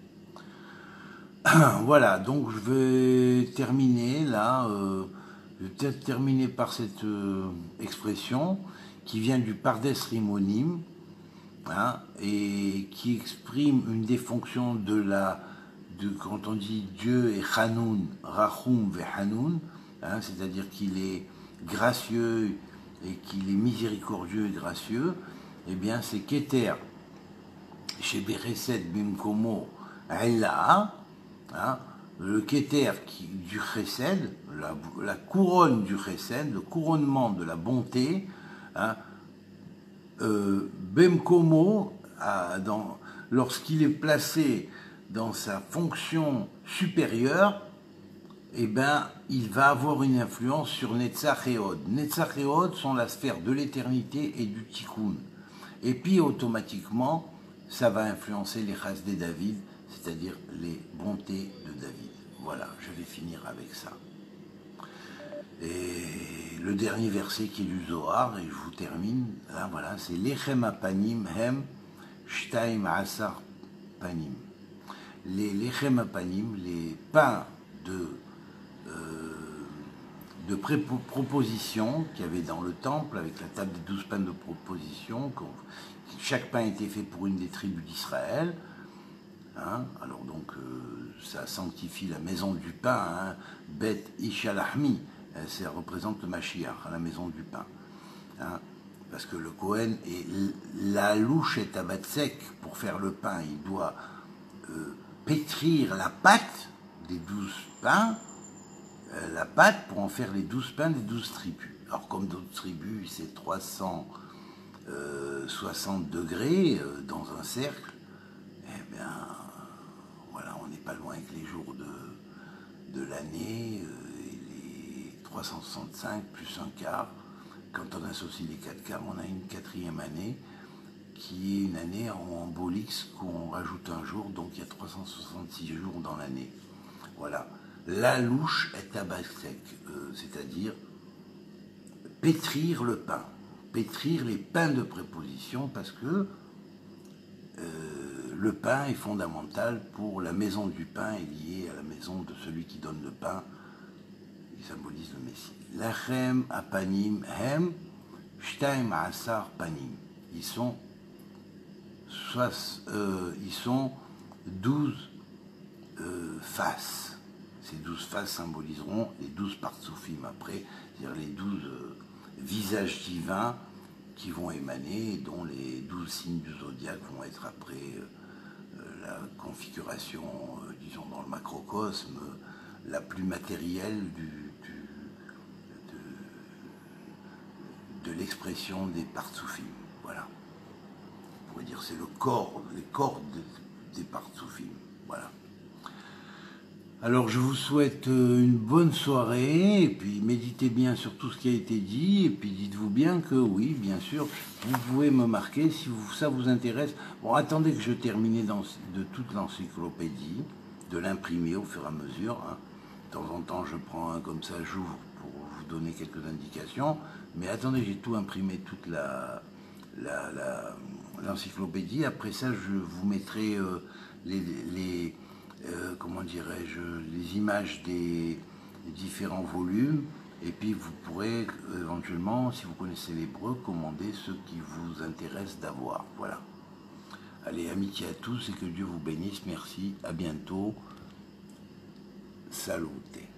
Voilà, donc je vais terminer là, euh, je vais peut-être terminer par cette euh, expression qui vient du Pardes Rimonim, hein, et qui exprime une des fonctions de la, de, quand on dit Dieu est Hanoun, Rachum ve Hanoun, hein, c'est-à-dire qu'il est gracieux et qu'il est miséricordieux et gracieux, eh bien c'est Keter, chez Beresed Bimkomo Ella, hein, le Keter qui, du Chesed, la, la couronne du chesed, le couronnement de la bonté, hein, euh, Bemkomo, lorsqu'il est placé dans sa fonction supérieure, eh ben, il va avoir une influence sur Netzach et Hod. Netzach et Hod sont la sphère de l'éternité et du tikkun. Et puis, automatiquement, ça va influencer les chasses de David, c'est-à-dire les bontés de David. Voilà, je vais finir avec ça. Et le dernier verset qui est du Zohar, et je vous termine, là, voilà, c'est Lechem apanim hem shtaim asar panim. Les Lechem apanim, les pains de, euh, de proposition qu'il y avait dans le temple, avec la table des douze pains de proposition, chaque pain était fait pour une des tribus d'Israël. Hein, alors donc, euh, ça sanctifie la maison du pain, hein, Bet Ishalahmi, ça représente le Mashiach, la maison du pain. Hein, parce que le Kohen est la louche est abatsek pour faire le pain, il doit euh, pétrir la pâte des douze pains, euh, la pâte pour en faire les douze pains des douze tribus. Alors comme d'autres tribus, c'est trois cent soixante degrés euh, dans un cercle, eh bien, voilà, on n'est pas loin avec les jours de, de l'année, euh, et les trois cent soixante-cinq plus un quart. Quand on associe les quatre quarts, on a une quatrième année, qui est une année en bolix, qu'on rajoute un jour, donc il y a trois cent soixante-six jours dans l'année. Voilà. La louche est abatsek, euh, c'est-à-dire pétrir le pain. Pétrir les pains de préposition, parce que euh, le pain est fondamental pour la maison du pain, est liée à la maison de celui qui donne le pain, il symbolise le Messie. Lachem apanim hem shtaim asar panim. Ils sont, soit, euh, ils sont douze euh, faces. Ces douze faces symboliseront les douze partsoufim après, c'est-à-dire les douze euh, visages divins qui vont émaner, dont les douze signes du zodiaque vont être après euh, la configuration, euh, disons dans le macrocosme, la plus matérielle du, du, de, de l'expression des partsoufim. Voilà. On pourrait dire c'est le corps, les corps des, des partsoufim. Voilà. Alors je vous souhaite une bonne soirée, et puis méditez bien sur tout ce qui a été dit, et puis dites-vous bien que oui, bien sûr, vous pouvez me marquer si vous, ça vous intéresse. Bon, attendez que je termine dans, de toute l'encyclopédie, de l'imprimer au fur et à mesure. Hein. De temps en temps, je prends un comme ça, j'ouvre pour vous donner quelques indications, mais attendez, j'ai tout imprimé, toute la, la, la, l'encyclopédie. Après ça, je vous mettrai euh, les... les Euh, comment dirais-je, les images des, des différents volumes, et puis vous pourrez euh, éventuellement, si vous connaissez l'hébreu, commander ce qui vous intéresse d'avoir. Voilà. Allez, amitié à tous et que Dieu vous bénisse. Merci, à bientôt. Salute.